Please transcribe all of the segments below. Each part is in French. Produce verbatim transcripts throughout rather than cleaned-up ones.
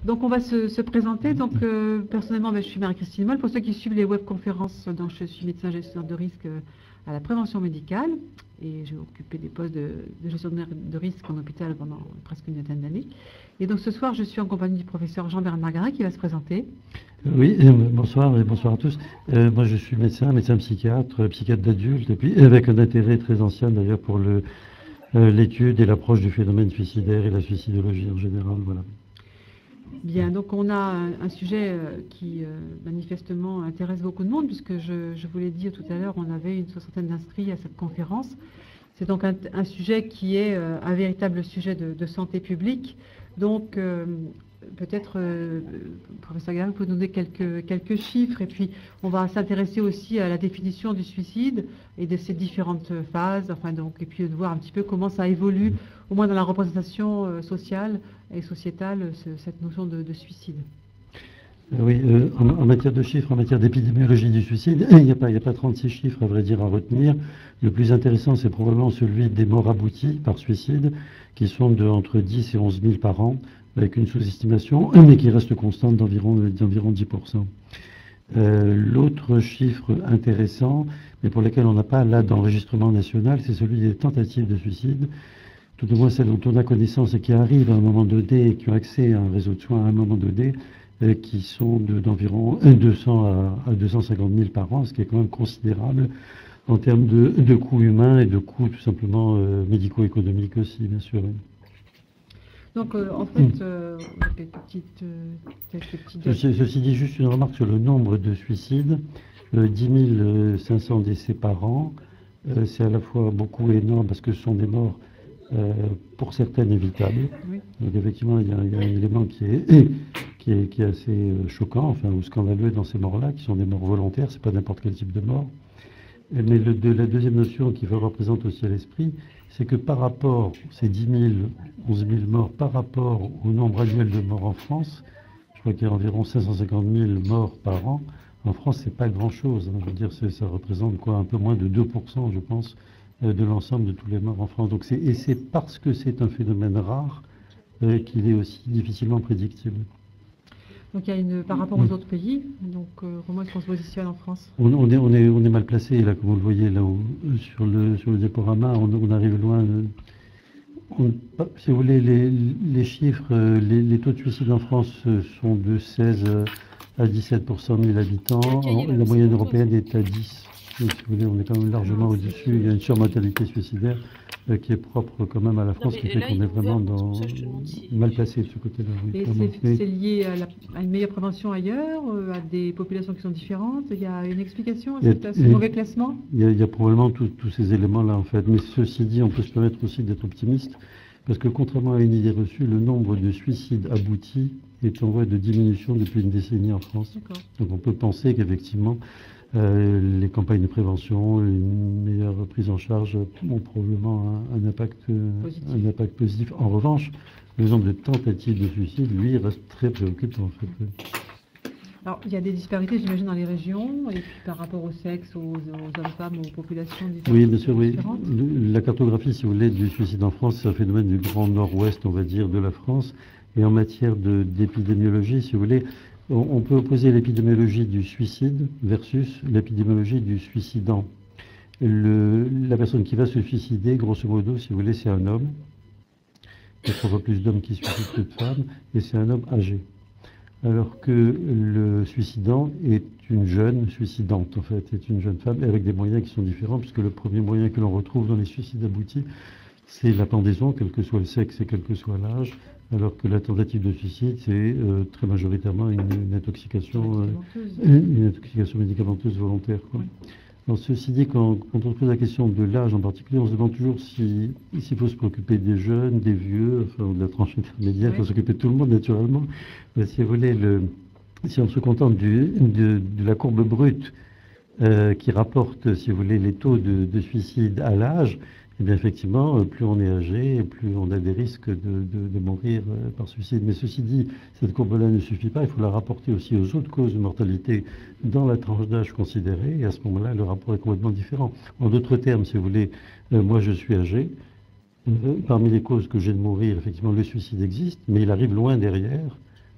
Donc on va se, se présenter. Donc euh, personnellement, ben, je suis Marie-Christine Moll. Pour ceux qui suivent les webconférences, donc je suis médecin gestionnaire de risque euh, à la prévention médicale et j'ai occupé des postes de, de gestionnaire de risque en hôpital pendant presque une vingtaine d'années. Et donc ce soir, je suis en compagnie du professeur Jean-Bernard Margaret qui va se présenter. Oui, euh, bonsoir et bonsoir à tous. Euh, moi, je suis médecin, médecin psychiatre, euh, psychiatre d'adulte, et puis avec un intérêt très ancien d'ailleurs pour le, euh, l'étude et l'approche du phénomène suicidaire et la suicidologie en général. Voilà. Bien, donc on a un, un sujet euh, qui euh, manifestement intéresse beaucoup de monde, puisque je, je vous l'ai dit tout à l'heure, on avait une soixantaine d'inscrits à cette conférence. C'est donc un, un sujet qui est euh, un véritable sujet de, de santé publique. Donc euh, peut-être, euh, professeur Garin, vous pouvez nous donner quelques, quelques chiffres, et puis on va s'intéresser aussi à la définition du suicide et de ses différentes phases, enfin donc, et puis de voir un petit peu comment ça évolue, au moins dans la représentation euh, sociale et sociétale, ce, cette notion de, de suicide. Oui, euh, en, en matière de chiffres, en matière d'épidémiologie du suicide, il n'y a pas, il n'y a pas trente-six chiffres à vrai dire à retenir. Le plus intéressant, c'est probablement celui des morts abouties par suicide, qui sont de entre dix et onze mille par an, avec une sous-estimation, mais qui reste constante d'environ d'environ dix pour cent. Euh, L'autre chiffre intéressant, mais pour lequel on n'a pas là d'enregistrement national, c'est celui des tentatives de suicide. Tout au moins celles dont on a connaissance et qui arrivent à un moment donné et qui ont accès à un réseau de soins à un moment donné, euh, qui sont d'environ deux cents à deux cent cinquante mille par an, ce qui est quand même considérable en termes de, de coûts humains et de coûts tout simplement euh, médico-économiques aussi, bien sûr. Donc, euh, en fait, euh, quelques petites, euh, quelques petites... Ceci, ceci dit, juste une remarque sur le nombre de suicides. Euh, dix mille cinq cents décès par an, euh, c'est à la fois beaucoup et énorme parce que ce sont des morts, euh, pour certaines, évitables. Oui. Donc, effectivement, il y, a, il y a un élément qui est, qui est, qui est assez choquant, enfin, ou scandaleux dans ces morts-là, qui sont des morts volontaires, c'est pas n'importe quel type de mort. Mais le, de, la deuxième notion qui représente aussi à l'esprit, c'est que par rapport, ces dix mille, onze mille morts, par rapport au nombre annuel de morts en France, je crois qu'il y a environ cinq cent cinquante mille morts par an. En France, c'est pas grand-chose. Hein. Je veux dire, ça représente quoi, un peu moins de deux pour cent, je pense, de l'ensemble de tous les morts en France. Donc c'est, et c'est parce que c'est un phénomène rare euh, qu'il est aussi difficilement prédictible. Donc il y a une, par rapport aux autres pays, donc euh, comment est-ce qu'on se positionne en France? on, on, est, on, est, on est mal placé, là, comme vous le voyez, là où, sur, le, sur le diaporama, on, on arrive loin. On, si vous voulez, les, les chiffres, les, les taux de suicide en France sont de seize à dix-sept pour cent de mille habitants. La moyenne européenne est à dix. Donc, si vous voulez, on est quand même largement au-dessus. Il y a une surmortalité suicidaire euh, qui est propre quand même à la France, non, qui fait qu'on est vraiment dans, mal placé de ce côté-là. Oui, et c'est, c'est lié à, la, à une meilleure prévention ailleurs, à des populations qui sont différentes? Il y a une explication à, cette, à ce mauvais classement? Il y a, il y a probablement tous ces éléments-là, en fait. Mais ceci dit, on peut se permettre aussi d'être optimiste, parce que contrairement à une idée reçue, le nombre de suicides aboutis est en voie de diminution depuis une décennie en France. Donc on peut penser qu'effectivement, euh, les campagnes de prévention, une meilleure prise en charge ont probablement un, un, impact, positif. un impact positif. En revanche, le nombre de tentatives de suicide, lui, reste très préoccupant, en fait. Alors, il y a des disparités, j'imagine, dans les régions, et puis par rapport au sexe, aux, aux hommes-femmes, aux populations différentes. Oui, bien sûr, oui. La cartographie, si vous voulez, du suicide en France, c'est un phénomène du grand nord-ouest, on va dire, de la France. Et en matière de, d'épidémiologie, si vous voulez, on, on peut opposer l'épidémiologie du suicide versus l'épidémiologie du suicidant. Le, la personne qui va se suicider, grosso modo, si vous voulez, c'est un homme. Il y a trois fois plus d'hommes qui se suicident que de femmes, et c'est un homme âgé. Alors que le suicidant est une jeune suicidante, en fait, est une jeune femme, avec des moyens qui sont différents, puisque le premier moyen que l'on retrouve dans les suicides aboutis, c'est la pendaison, quel que soit le sexe et quel que soit l'âge, alors que la tentative de suicide, c'est euh, très majoritairement une, une intoxication, euh, une intoxication médicamenteuse volontaire, quoi. Oui. Alors, ceci dit, quand, quand on se pose la question de l'âge en particulier, on se demande toujours si, s'il faut se préoccuper des jeunes, des vieux, enfin, de la tranche intermédiaire, il faut s'occuper de tout le monde, naturellement. Mais si vous voulez, le, si on se contente du, de, de la courbe brute euh, qui rapporte, si vous voulez, les taux de, de suicide à l'âge, eh bien, effectivement, plus on est âgé, plus on a des risques de, de, de mourir par suicide. Mais ceci dit, cette courbe-là ne suffit pas. Il faut la rapporter aussi aux autres causes de mortalité dans la tranche d'âge considérée. Et à ce moment-là, le rapport est complètement différent. En d'autres termes, si vous voulez, euh, moi je suis âgé. Euh, parmi les causes que j'ai de mourir, effectivement, le suicide existe, mais il arrive loin derrière.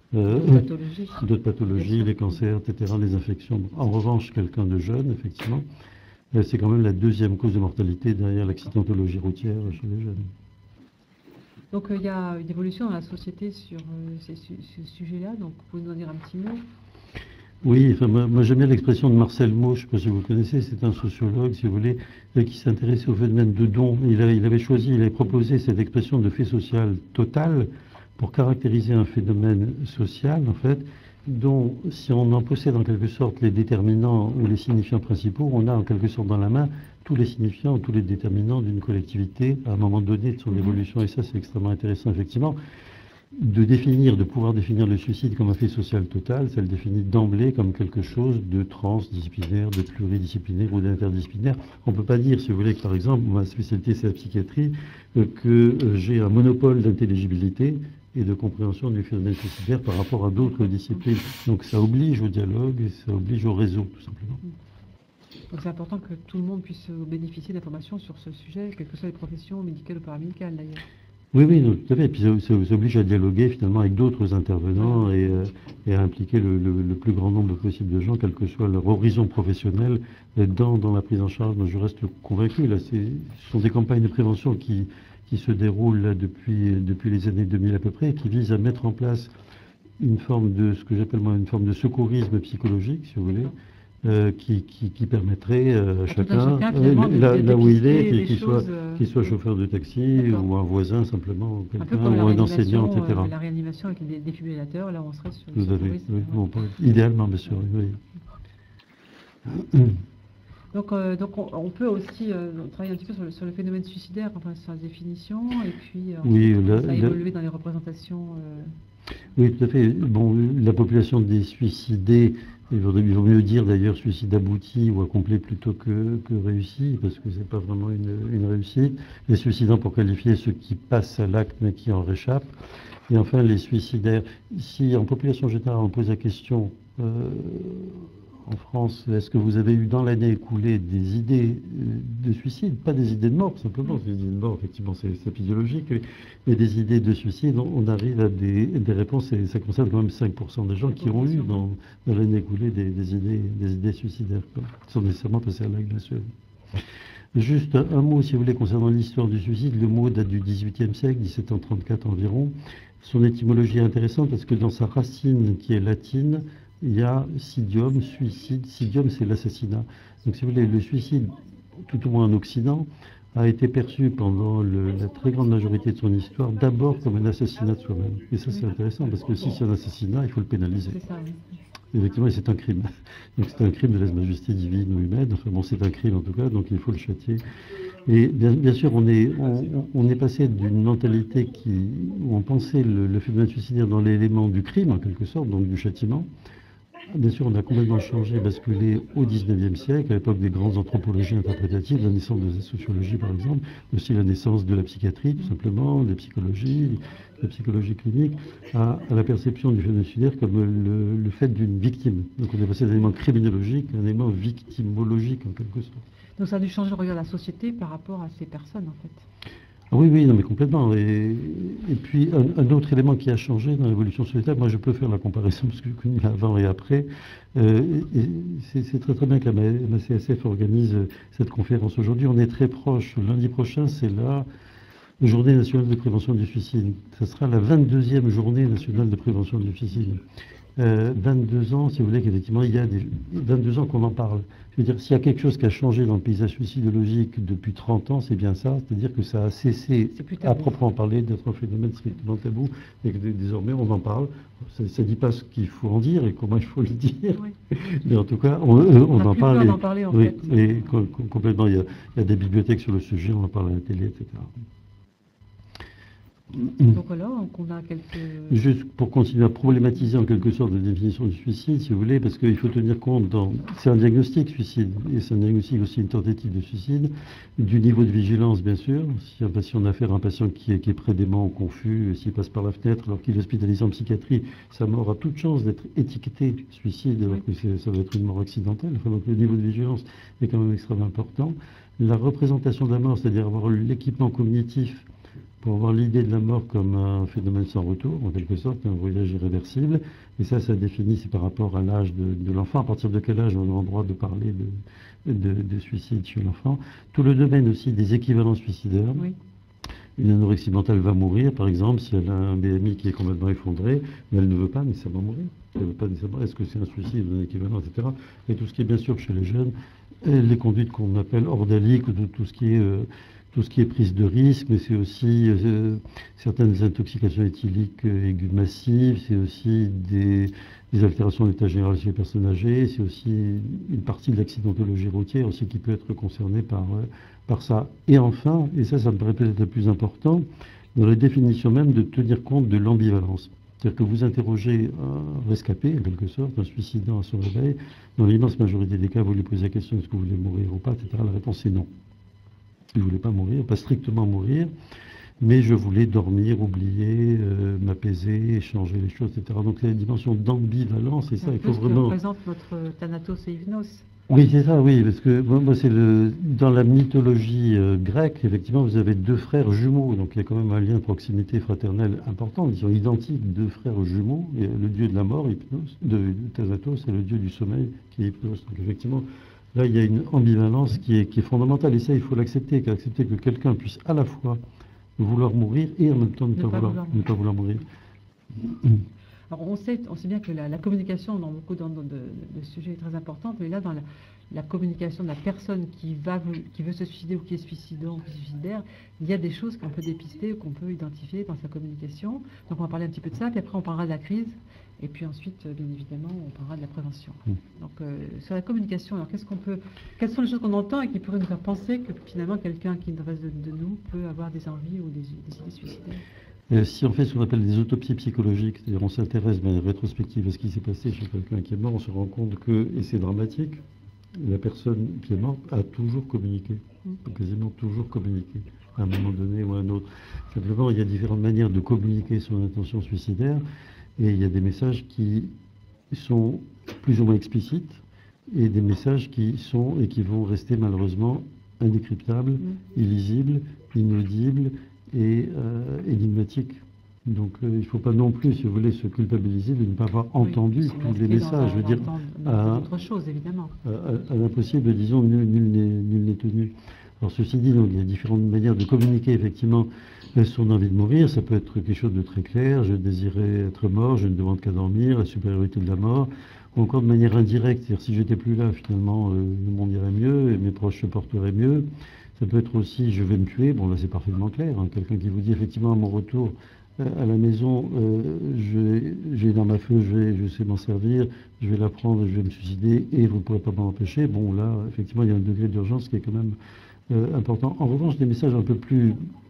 euh, D'autres pathologies. d'autres pathologies, les cancers, et cetera, les infections. En revanche, quelqu'un de jeune, effectivement, euh, c'est quand même la deuxième cause de mortalité derrière l'accidentologie routière chez les jeunes. Donc euh, il y a une évolution dans la société sur euh, ces su- ce sujet-là, donc vous pouvez nous en dire un petit mot? Oui, enfin, moi, moi, j'aime bien l'expression de Marcel Mauch, je ne sais pas si vous le connaissez, c'est un sociologue, si vous voulez, euh, qui s'intéressait au phénomène de don. Il, a- il avait choisi, il avait proposé cette expression de fait social total pour caractériser un phénomène social, en fait, dont, si on en possède en quelque sorte les déterminants ou les signifiants principaux, on a en quelque sorte dans la main tous les signifiants, tous les déterminants d'une collectivité à un moment donné de son Mhm. évolution. Et ça, c'est extrêmement intéressant, effectivement. De définir, de pouvoir définir le suicide comme un fait social total, ça le définit d'emblée comme quelque chose de transdisciplinaire, de pluridisciplinaire ou d'interdisciplinaire. On ne peut pas dire, si vous voulez, que par exemple, ma spécialité c'est la psychiatrie, euh, que euh, j'ai un monopole d'intelligibilité et de compréhension du phénomène suicidaire par rapport à d'autres disciplines. Donc ça oblige au dialogue et ça oblige au réseau, tout simplement. Donc c'est important que tout le monde puisse euh, bénéficier d'informations sur ce sujet, quelles que soient les professions médicales ou paramédicales d'ailleurs. Oui, oui, non, tout à fait. Et puis ça, ça vous oblige à dialoguer finalement avec d'autres intervenants et, euh, et à impliquer le, le- le plus grand nombre possible de gens, quel que soit leur horizon professionnel, euh, dans, dans la prise en charge. Moi, je reste convaincu. Là, c'est- ce sont des campagnes de prévention qui, qui se déroulent là, depuis, depuis les années deux mille à peu près, et qui visent à mettre en place une forme de, ce que j'appelle moi, une forme de secourisme psychologique, si vous voulez, euh, qui, qui, qui permettrait euh, à À tout un chacun, chacun, euh, finalement, de- là, de là où il dépister est, qu'il des qu'il soit, choses, euh, qu'il soit chauffeur de taxi D'accord. ou un voisin simplement, ou Un peu quelqu'un, comme la ou un enseignant, réanimation, et cetera. euh, la réanimation avec les défibrillateurs, là on serait sur le Tout à fait, secourisme, oui. ouais. Bon, pas- idéalement, bien sûr, oui. Donc, euh, donc on, on peut aussi euh, travailler un petit peu sur le, sur le phénomène suicidaire, enfin sur la définition, et puis euh, Oui, ensuite, là- ça a là- évolué dans les représentations. euh, Oui, tout à fait. Bon, la population des suicidés, il vaut, il vaut mieux dire d'ailleurs suicide abouti ou accompli plutôt que, que réussi, parce que c'est pas vraiment une, une réussite. Les suicidants pour qualifier ceux qui passent à l'acte mais qui en réchappent. Et enfin, les suicidaires. Si en population générale on pose la question euh, en France, est-ce que vous avez eu dans l'année écoulée des idées euh, de suicide, pas des idées de mort simplement, des idées de mort effectivement c'est c'est physiologique, mais des idées de suicide, on, on arrive à des, des réponses et ça concerne quand même cinq pour cent des gens qui ont eu dans, dans l'année écoulée des, des idées, des idées suicidaires, quoi, qui sont nécessairement passées à l'acte, bien sûr. Juste un, un mot, si vous voulez, concernant l'histoire du suicide. Le mot date du dix-huitième siècle, dix-sept cent trente-quatre environ. Son étymologie est intéressante parce que dans sa racine qui est latine, il y a sidium, suicide. Sidium, c'est l'assassinat. Donc, si vous voulez, le suicide, tout au moins en Occident, a été perçu pendant le- la très grande majorité de son histoire d'abord comme un assassinat de soi-même. Et ça, c'est intéressant parce que si c'est un assassinat, il faut le pénaliser. C'est ça, oui. Effectivement, et c'est un crime. Donc c'est un crime de lèse-majesté divine ou humaine. Enfin bon, c'est un crime en tout cas, donc il faut le châtier. Et bien, bien sûr, on est, on, on est passé d'une mentalité qui, où on pensait le, le phénomène suicidaire dans l'élément du crime, en quelque sorte, donc du châtiment. Bien sûr, on a complètement changé, basculé au dix-neuvième siècle, à l'époque des grandes anthropologies interprétatives, la naissance de la sociologie par exemple, aussi la naissance de la psychiatrie tout simplement, de la psychologie, de la psychologie clinique, à, à la perception du phénomène suicidaire comme le, le fait d'une victime. Donc on est passé d'un élément criminologique à un élément victimologique en quelque sorte. Donc ça a dû changer le regard de la société par rapport à ces personnes en fait. Ah oui, oui, non, mais complètement. Et, et puis, un, un autre élément qui a changé dans l'évolution sociétale, moi je peux faire la comparaison parce que je connais avant et après. Euh, et c'est c'est très très bien que la, la C S F organise cette conférence aujourd'hui. On est très proche. Lundi prochain, c'est la Journée nationale de prévention du suicide. Ce sera la vingt-deuxième journée nationale de prévention du suicide. Euh, vingt-deux ans, si vous voulez, qu'effectivement, il y a des, vingt-deux ans qu'on en parle. Je veux dire, s'il y a quelque chose qui a changé dans le paysage suicidologique depuis trente ans, c'est bien ça. C'est-à-dire que ça a cessé, à proprement parler, d'être un phénomène strictement tabou, et que désormais, on en parle. Ça ne dit pas ce qu'il faut en dire et comment il faut le dire. Oui. Mais en tout cas, on, on, on en parle. On en parler, en oui, fait. Et com complètement, il y, a, il y a des bibliothèques sur le sujet, on en parle à la télé, et cetera. Donc voilà, donc on a quelques... Juste pour continuer à problématiser en quelque sorte la définition du suicide, si vous voulez, parce qu'il faut tenir compte, dans... c'est un diagnostic suicide, et c'est un diagnostic aussi une tentative de suicide, du niveau de vigilance bien sûr. Si un patient a affaire à un patient qui est, qui est prédément ou confus, s'il passe par la fenêtre alors qu'il est hospitalisé en psychiatrie, sa mort a toute chance d'être étiquetée suicide alors que ça va être une mort accidentelle. Enfin, donc le niveau de vigilance est quand même extrêmement important. La représentation de la mort, c'est-à-dire avoir l'équipement cognitif pour avoir l'idée de la mort comme un phénomène sans retour, en quelque sorte, un voyage irréversible. Et ça, ça définit, c'est par rapport à l'âge de, de l'enfant, à partir de quel âge on a le droit de parler de, de, de suicide chez l'enfant. Tout le domaine aussi des équivalents suicidaires. Oui. Une anorexie mentale va mourir, par exemple, si elle a un B M I qui est complètement effondré, mais elle ne veut pas nécessairement mourir. Elle ne veut pas nécessairement, est-ce que c'est un suicide ou un équivalent, et cetera. Et tout ce qui est bien sûr chez les jeunes, les conduites qu'on appelle ordaliques, ou tout, tout ce qui est euh, tout ce qui est prise de risque, mais c'est aussi euh, certaines intoxications éthyliques euh, aiguës massives, c'est aussi des, des altérations de l'état général chez les personnes âgées, c'est aussi une partie de l'accidentologie routière aussi qui peut être concernée par, euh, par ça. Et enfin, et ça, ça me paraît peut-être le plus important, dans la définition même de tenir compte de l'ambivalence. C'est-à-dire que vous interrogez un rescapé, en quelque sorte, un suicidant à son réveil, dans l'immense majorité des cas, vous lui posez la question est-ce que vous voulez mourir ou pas, et cetera. La réponse est non. Je ne voulais pas mourir, pas strictement mourir, mais je voulais dormir, oublier, euh, m'apaiser, changer les choses, et cetera. Donc il y a une dimension d'ambivalence, et ça, il faut ce vraiment... que représente notre Thanatos et Hypnos. Oui, c'est ça, oui, parce que moi, moi c'est le dans la mythologie euh, grecque, effectivement, vous avez deux frères jumeaux, donc il y a quand même un lien de proximité fraternelle important. Ils sont identiques, deux frères jumeaux, et le dieu de la mort, Hypnos, de, de Thanatos, et le dieu du sommeil, qui est Hypnos. Donc effectivement, là, il y a une ambivalence qui est, qui est fondamentale, et ça, il faut l'accepter, accepter que quelqu'un puisse à la fois vouloir mourir et en même temps ne, ne, pas, pas, vouloir, vouloir ne pas vouloir mourir. Alors on sait, on sait bien que la, la communication dans beaucoup de, de, de sujets est très importante, mais là dans la, la communication de la personne qui, va, qui veut se suicider ou qui est suicidant ou qui est suicidaire, il y a des choses qu'on peut dépister ou qu'on peut identifier dans sa communication. Donc on va parler un petit peu de ça, puis après on parlera de la crise, et puis ensuite, bien évidemment, on parlera de la prévention. Mmh. Donc euh, sur la communication, alors qu'est-ce qu'on peut, quelles sont les choses qu'on entend et qui pourraient nous faire penser que finalement quelqu'un qui est en face de, de nous peut avoir des envies ou des, des idées suicidaires? Euh, si on fait ce qu'on appelle des autopsies psychologiques, c'est-à-dire on s'intéresse de manière rétrospective à ce qui s'est passé chez quelqu'un qui est mort, on se rend compte que, et c'est dramatique, la personne qui est morte a toujours communiqué, mmh. quasiment toujours communiqué, à un moment donné ou à un autre. Simplement, il y a différentes manières de communiquer son intention suicidaire, et il y a des messages qui sont plus ou moins explicites, et des messages qui sont et qui vont rester malheureusement indécryptables, mmh. illisibles, inaudibles, et euh, énigmatique. Donc euh, il ne faut pas non plus, si vous voulez, se culpabiliser de ne pas avoir entendu oui, tous les messages. Je veux dire, à, autre chose, évidemment. À, à, à l'impossible, disons, nul, nul n'est tenu. Alors ceci dit, donc, il y a différentes manières de communiquer effectivement son envie de mourir. Ça peut être quelque chose de très clair, je désirais être mort, je ne demande qu'à dormir, la supériorité de la mort, ou encore de manière indirecte, c'est-à-dire si j'étais plus là, finalement, euh, le monde irait mieux et mes proches se porteraient mieux. Ça peut être aussi je vais me tuer, bon là c'est parfaitement clair, hein. Quelqu'un qui vous dit effectivement à mon retour euh, à la maison, euh, j'ai une arme à feu, je, vais, je sais m'en servir, je vais la prendre, je vais me suicider et vous ne pourrez pas m'en empêcher. Bon là effectivement il y a un degré d'urgence qui est quand même euh, important. En revanche des messages un peu plus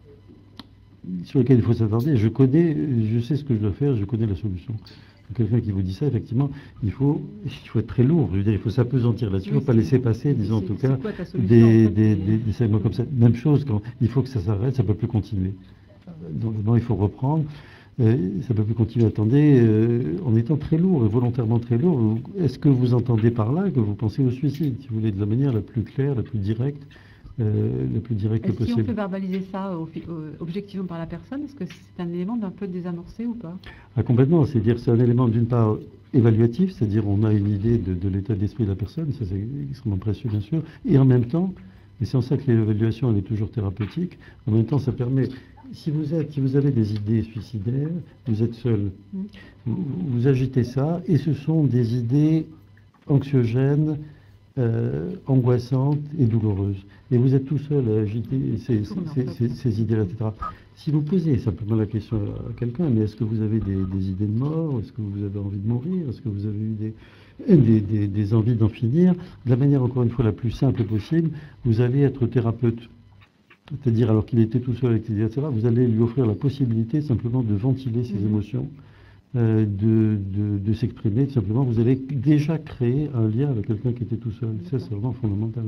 sur lesquels il faut s'attarder, je connais, je sais ce que je dois faire, je connais la solution. Quelqu'un qui vous dit ça, effectivement, il faut, il faut être très lourd. Je veux dire, il faut s'apesantir là-dessus. Il ne faut pas laisser passer, disons en tout cas, des, des, des, des segments comme ça. Même chose, quand il faut que ça s'arrête, ça ne peut plus continuer. Donc, il faut reprendre. Euh, ça ne peut plus continuer. Attendez, euh, en étant très lourd, volontairement très lourd, est-ce que vous entendez par là que vous pensez au suicide, si vous voulez, de la manière la plus claire, la plus directe Euh, le plus direct possible. Est-ce qu'on peut verbaliser ça au, au, objectivement par la personne? Est-ce que c'est un élément d'un peu désamorcé ou pas? Ah, complètement, c'est-à-dire c'est un élément d'une part évaluatif, c'est-à-dire on a une idée de, de l'état d'esprit de la personne, ça c'est extrêmement précieux bien sûr, et en même temps, et c'est en ça que l'évaluation elle est toujours thérapeutique, en même temps ça permet, si vous êtes, si vous avez des idées suicidaires, vous êtes seul, mmh. vous, vous agitez ça, et ce sont des idées anxiogènes, Euh, angoissante et douloureuse. Et vous êtes tout seul à agiter ces, ces, ces, ces idées-là, et cetera. Si vous posez simplement la question à quelqu'un, mais est-ce que vous avez des, des idées de mort? Est-ce que vous avez envie de mourir? Est-ce que vous avez eu des, des, des, des envies d'en finir? De la manière, encore une fois, la plus simple possible, vous allez être thérapeute. C'est-à-dire, alors qu'il était tout seul avec ses idées, et cetera, vous allez lui offrir la possibilité simplement de ventiler ses mmh. émotions. Euh, de, de, de s'exprimer, tout simplement, vous avez déjà créé un lien avec quelqu'un qui était tout seul. Ça, c'est vraiment fondamental.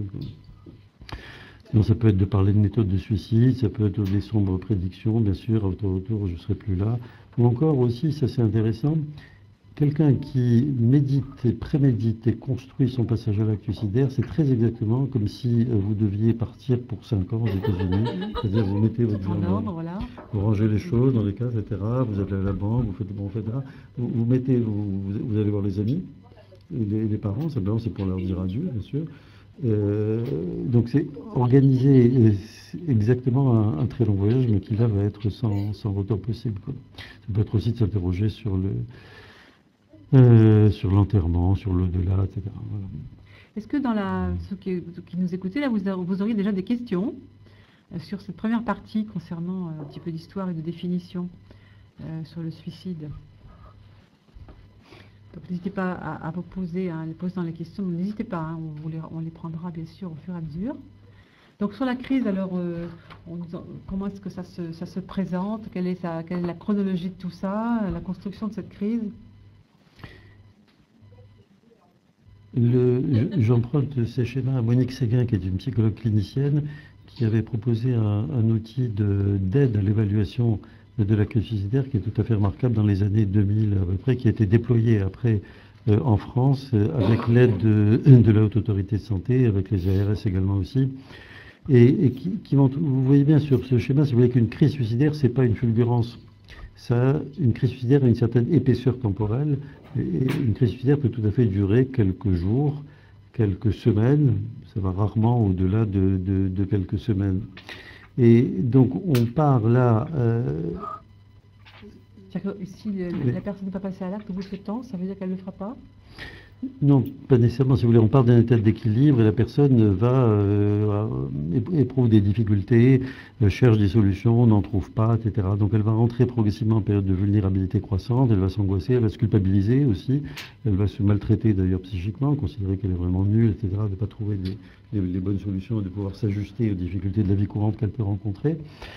Sinon, ça peut être de parler de méthode de suicide, ça peut être des sombres prédictions, bien sûr, à votre retour, je ne serai plus là. Ou encore aussi, ça c'est intéressant, quelqu'un qui médite, et prémédite et construit son passage à l'acte suicidaire, c'est très exactement comme si euh, vous deviez partir pour cinq ans aux États-Unis. C'est-à-dire vous mettez votre En journal, ordre, voilà. vous rangez les choses dans les cases, et cetera. Vous allez à la banque, vous faites bon, et cetera. Vous, vous mettez, vous, vous allez voir les amis, les, les parents, simplement c'est pour leur dire adieu, bien sûr. Euh, donc c'est organiser euh, exactement un, un très long voyage, mais qui là va être sans, sans retour possible, quoi. Ça peut être aussi de s'interroger sur le euh, sur l'enterrement, sur l'au-delà, et cetera. Voilà. Est-ce que dans la, ceux qui, qui nous écoutaient, là, vous, a- vous auriez déjà des questions euh, sur cette première partie concernant euh, un petit peu d'histoire et de définition euh, sur le suicide? Donc n'hésitez pas à, à vous poser, à les poser dans les questions, n'hésitez pas, hein, on, vous les, on les prendra bien sûr au fur et à mesure. Donc sur la crise, alors, euh, on nous en- comment est-ce que ça se, ça se présente? Quelle est, sa, quelle est la chronologie de tout ça, la construction de cette crise? Le- je- J'emprunte ces schémas à Monique Séguin, qui est une psychologue clinicienne, qui avait proposé un, un outil de- d'aide à l'évaluation de la crise suicidaire qui est tout à fait remarquable dans les années deux mille à peu près, qui a été déployé après euh, en France euh, avec l'aide de, de la Haute Autorité de Santé, avec les A R S également aussi. Et, et qui, qui montre, vous voyez bien sur ce schéma, si vous voulez qu'une crise suicidaire, c'est pas une fulgurance. Ça, une crise suicidaire a une certaine épaisseur temporelle. Et une crise suicidaire peut tout à fait durer quelques jours, quelques semaines. Ça va rarement au-delà de, de- de quelques semaines. Et donc, on part là. euh, C'est-à-dire que si le- Oui. la personne n'est pas passée à l'acte au bout de ce temps, ça veut dire qu'elle ne le fera pas? Non, pas nécessairement. Si vous voulez, on part d'un état d'équilibre et la personne va euh, épr- éprouve des difficultés, euh, cherche des solutions, n'en trouve pas, et cetera. Donc elle va rentrer progressivement en période de vulnérabilité croissante, elle va s'angoisser, elle va se culpabiliser aussi, elle va se maltraiter d'ailleurs psychiquement, considérer qu'elle est vraiment nulle, et cetera, de ne pas trouver des- les, les bonnes solutions, de pouvoir s'ajuster aux difficultés de la vie courante qu'elle peut rencontrer.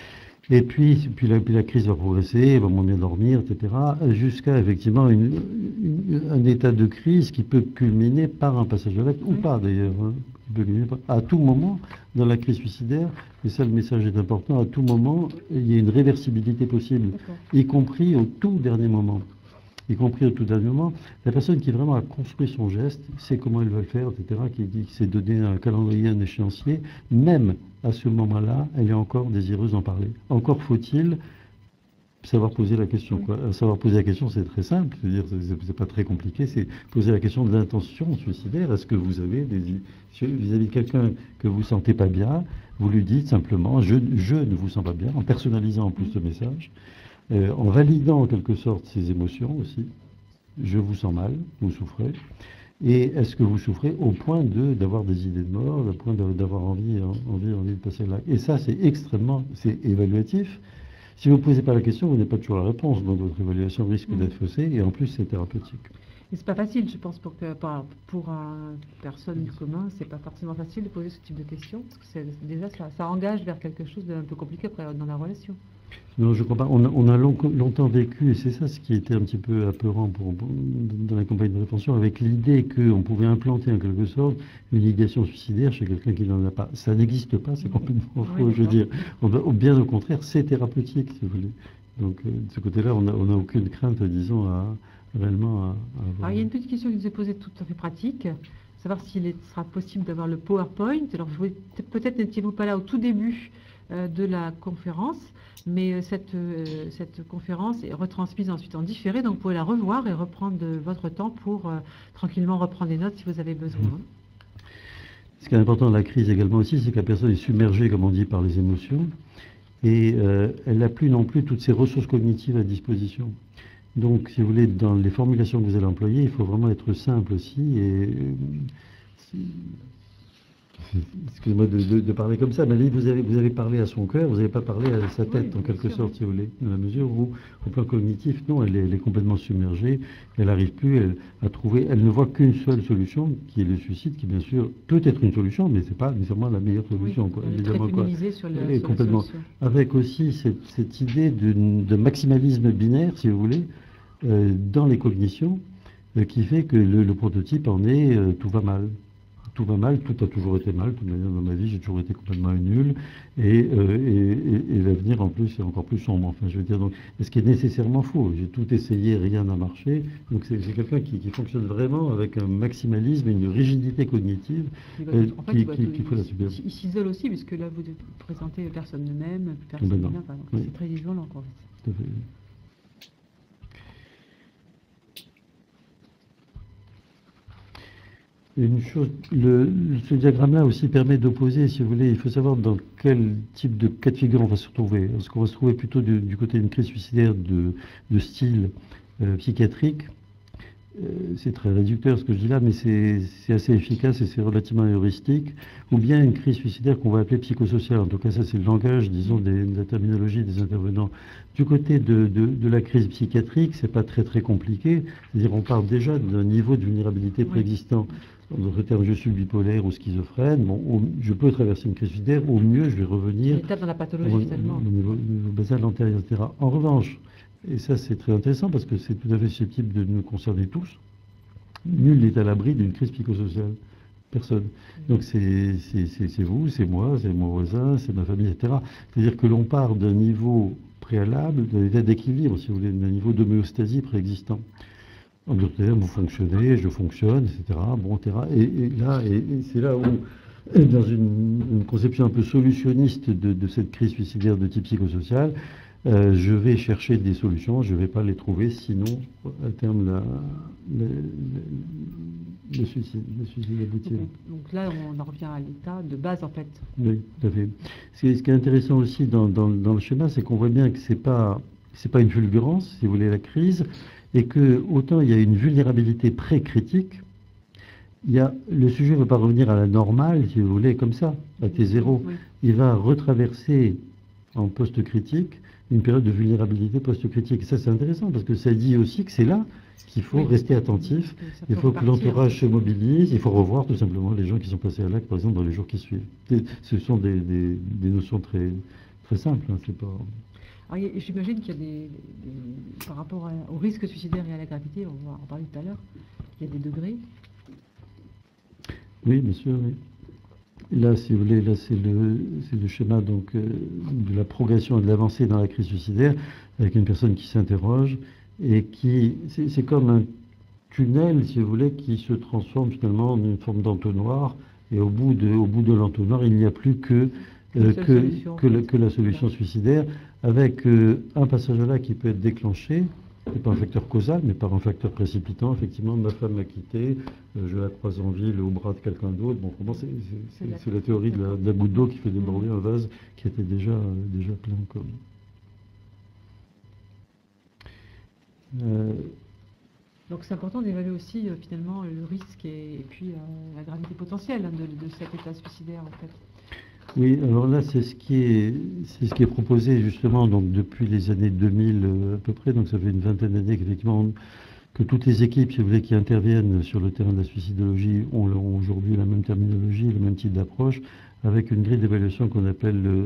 Et puis, puis, la, puis la crise va progresser, elle va moins bien dormir, et cetera, jusqu'à effectivement une- une- un état de crise qui peut culminer par un passage à l'acte, ou Oui. pas d'ailleurs, hein, qui peut culminer par- à tout moment dans la crise suicidaire, et ça le message est important, à tout moment, il y a une réversibilité possible, D'accord. y compris au tout dernier moment. Y compris au tout dernier moment, la personne qui vraiment a construit son geste, sait comment elle va le faire, et cetera, qui, qui s'est donné un calendrier, un échéancier, même à ce moment-là, elle est encore désireuse d'en parler. Encore faut-il savoir poser la question, Oui. quoi. Euh, Savoir poser la question, c'est très simple, je veux dire, c'est c'est pas très compliqué, c'est poser la question de l'intention suicidaire. Est-ce que vous avez des vis-à-vis de quelqu'un que vous sentez pas bien, vous lui dites simplement, je, je ne vous sens pas bien, en personnalisant en plus le message, euh, en validant en quelque sorte ses émotions aussi. Je vous sens mal, vous souffrez. Et est-ce que vous souffrez au point de d'avoir des idées de mort, au point de- d'avoir envie, envie, envie de passer là? Et ça, c'est extrêmement, c'est évaluatif. Si vous ne posez pas la question, vous n'avez pas toujours la réponse, donc votre évaluation risque Mhm. d'être faussée, et en plus, c'est thérapeutique. Et c'est pas facile, je pense, pour, que, pour, pour une personne du commun, c'est pas forcément facile de poser ce type de questions, parce que c'est- déjà, ça, ça engage vers quelque chose d'un peu compliqué après dans la relation. Non, je crois pas. On a, on a long- longtemps vécu, et c'est ça ce qui était un petit peu apeurant pour, pour- dans la campagne de rétention, avec l'idée qu'on pouvait implanter en quelque sorte une idéation suicidaire chez quelqu'un qui n'en a pas. Ça n'existe pas, c'est complètement Oui, faux, je veux d'accord. dire. On doit- bien au contraire, c'est thérapeutique, si vous voulez. Donc, euh, de ce côté-là, on n'a on a aucune crainte, disons, à réellement à, à avoir. Alors, il y a une petite question qui nous est posée tout à fait pratique, savoir s'il est- sera possible d'avoir le PowerPoint. Alors, je voulais- peut-être n'étiez-vous pas là au tout début euh, de la conférence, mais euh, cette, euh, cette conférence est retransmise ensuite en différé, donc vous pouvez la revoir et reprendre de votre temps pour euh, tranquillement reprendre des notes si vous avez besoin. Ce qui est important dans la crise également aussi, c'est que la personne est submergée, comme on dit, par les émotions, et euh, elle n'a plus non plus toutes ses ressources cognitives à disposition. Donc, si vous voulez, dans les formulations que vous allez employer, il faut vraiment être simple aussi. Et, euh, si- excusez-moi de, de- de parler comme ça, mais là, vous avez, vous avez parlé à son cœur, vous n'avez pas parlé à sa tête, Oui, en bien quelque sûr, sorte, oui. si vous voulez, dans la mesure où, au plan cognitif, non, elle est, elle est complètement submergée, elle n'arrive plus elle, à trouver, elle ne voit qu'une seule solution, qui est le suicide, qui bien sûr peut être une solution, mais c'est pas nécessairement la meilleure solution, quoi, on est très évidemment, quoi. féminisé sur, le, Et sur complètement. la solution. Avec aussi cette, cette idée d'une- de maximalisme binaire, si vous voulez, euh, dans les cognitions, euh, qui fait que le, le prototype en est euh, tout va mal. tout va mal, tout a toujours été mal, de toute manière dans ma vie j'ai toujours été complètement nul, et, euh, et, et, et l'avenir en plus est encore plus sombre. Enfin, je veux dire, donc, ce qui est nécessairement faux. J'ai tout essayé, rien n'a marché. Donc c'est quelqu'un qui, qui fonctionne vraiment avec un maximalisme et une rigidité cognitive euh, en fait, qui, il, qui, qui faut la subir. Il s'isole aussi, puisque là vous présentez personne ne m'aime, personne Ben ne non. vient, enfin, Oui. c'est très isolant quoi. Tout à fait. Une chose, le, ce diagramme-là aussi permet d'opposer, si vous voulez, il faut savoir dans quel type de cas de figure on va se retrouver. Est-ce qu'on va se trouver plutôt du, du côté d'une crise suicidaire de, de style euh, psychiatrique? euh, C'est très réducteur ce que je dis là, mais c'est assez efficace et c'est relativement heuristique. Ou bien une crise suicidaire qu'on va appeler psychosociale. En tout cas, ça c'est le langage, disons, des, de la terminologie des intervenants. Du côté de, de, de la crise psychiatrique, c'est pas très très compliqué. C'est-à-dire on part déjà d'un niveau de vulnérabilité préexistant. En d'autres termes, je suis bipolaire ou schizophrène, bon, au, je peux traverser une crise suicidaire, au mieux je vais revenir étape dans la pathologie, au, finalement. au niveau, au niveau basal antérieur, et cetera. En revanche, et ça c'est très intéressant parce que c'est tout à fait susceptible de nous concerner tous, nul n'est à l'abri d'une crise psychosociale. Personne. Donc c'est vous, c'est moi, c'est mon voisin, c'est ma famille, et cetera. C'est-à-dire que l'on part d'un niveau préalable, d'un état d'équilibre, si vous voulez, d'un niveau d'homéostasie préexistant. En d'autres termes, vous fonctionnez, je fonctionne, et cetera. Bon, et cetera. Et, et là, et, et c'est là où, dans une, une conception un peu solutionniste de, de cette crise suicidaire de type psychosocial, euh, je vais chercher des solutions, je ne vais pas les trouver, sinon, à terme, la, la, la, le suicide, le suicide aboutirait. Donc, donc là, on en revient à l'état de base, en fait. Oui, tout à fait. Ce, ce qui est intéressant aussi dans, dans, dans le schéma, c'est qu'on voit bien que ce n'est pas, c'est pas une fulgurance, si vous voulez, la crise, et que autant il y a une vulnérabilité pré-critique, il y a, le sujet ne va pas revenir à la normale, si vous voulez, comme ça, à T zéro. Oui. Il va retraverser en post-critique une période de vulnérabilité post-critique. Ça, c'est intéressant, parce que ça dit aussi que c'est là qu'il faut oui. rester attentif, il faut que l'entourage se mobilise, il faut revoir tout simplement les gens qui sont passés à l'acte, par exemple, dans les jours qui suivent. Ce sont des, des, des notions très, très simples, hein, c'est pas... J'imagine qu'il y a des, des, par rapport à, au risque suicidaire et à la gravité, on va en parler tout à l'heure, il y a des degrés. Oui, bien sûr, oui. Là, si vous voulez, là c'est le, le schéma donc, euh, de la progression et de l'avancée dans la crise suicidaire, avec une personne qui s'interroge et qui, c'est comme un tunnel, si vous voulez, qui se transforme finalement en une forme d'entonnoir, et au bout de, au bout de l'entonnoir, il n'y a plus que Euh, que, solution, que, le, que la solution suicidaire, avec euh, un passage là qui peut être déclenché, c'est pas un facteur causal, mais par un facteur précipitant. Effectivement, ma femme m'a quitté, euh, je la croise en ville au bras de quelqu'un d'autre. Bon, comment c'est la, la théorie de la, de la goutte d'eau qui fait déborder un vase qui était déjà, euh, déjà plein. Comme. Euh, Donc c'est important d'évaluer aussi euh, finalement le risque et, et puis euh, la gravité potentielle hein, de, de cet état suicidaire en fait. Oui, alors là, c'est ce qui est, c'est ce qui est proposé justement donc depuis les années deux mille euh, à peu près. Donc ça fait une vingtaine d'années qu'effectivement que toutes les équipes, si vous voulez, qui interviennent sur le terrain de la suicidologie ont, ont aujourd'hui la même terminologie, le même type d'approche, avec une grille d'évaluation qu'on appelle euh,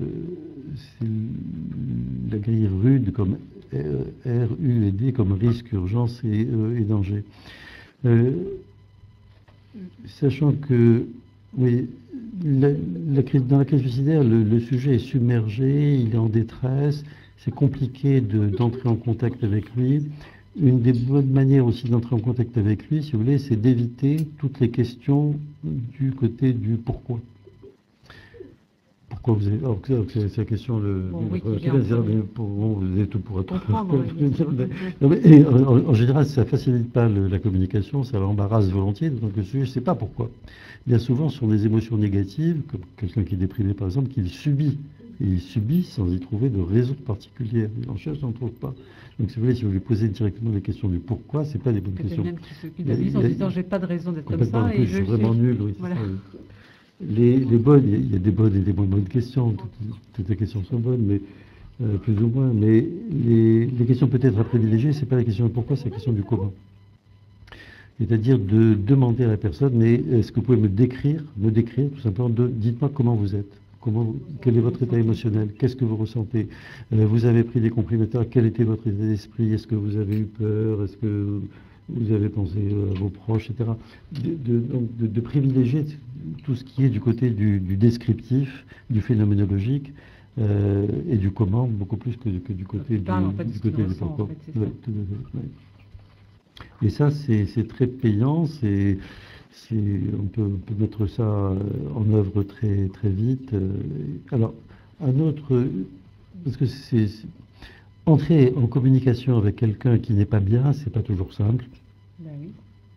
la grille RUD, comme R, U et D, comme risque, urgence et, euh, et danger. Euh, sachant que oui, la, la crise, dans la crise suicidaire, le, le sujet est submergé, il est en détresse, c'est compliqué d'entrer en contact avec lui. Une des bonnes manières aussi d'entrer en contact avec lui, si vous voulez, c'est d'éviter toutes les questions du côté du pourquoi. Pourquoi vous avez... Alors, c'est la question... Le, bon, oui, le, pour, bon, vous avez tout pour être... Oui, et en, en général, ça ne facilite pas le, la communication, ça l'embarrasse volontiers, donc le sujet, je ne sais pas pourquoi. Bien souvent, ce sont des émotions négatives, comme quelqu'un qui est déprimé, par exemple, qu'il subit. Et il subit sans y trouver de raison particulière. Il en cherche, il n'en trouve pas. Donc, si vous voulez, si vous lui posez directement les questions du pourquoi, ce n'est pas des bonnes questions. Quelqu'un qui se culpabilise en disant, j'ai pas de raison d'être comme ça. Et je suis vraiment nul, oui, voilà. Ça, oui. Les, les bonnes, il y a des bonnes et des moins bonnes questions, toutes, toutes les questions sont bonnes, mais euh, plus ou moins, mais les, les questions peut-être à privilégier, ce n'est pas la question du pourquoi, c'est la question du comment. C'est-à-dire de demander à la personne, mais est-ce que vous pouvez me décrire, me décrire tout simplement, de, dites-moi comment vous êtes, comment, quel est votre état émotionnel, qu'est-ce que vous ressentez, euh, vous avez pris des complémentaires, quel était votre état d'esprit, est-ce que vous avez eu peur, est-ce que vous avez pensé euh, à vos proches, et cetera. De, de, donc de, de privilégier tout ce qui est du côté du, du descriptif, du phénoménologique euh, et du comment, beaucoup plus que, que du côté du, parle, en fait, du, ce côté qu'il du ressent, pourquoi. en fait, c'est Ouais, ça. tout à fait, ouais. Et ça, c'est très payant, c'est, on peut, on peut mettre ça euh, en œuvre très, très vite. euh. Alors, un autre, parce que c'est c'est- entrer en communication avec quelqu'un qui n'est pas bien, c'est pas toujours simple. Ben oui.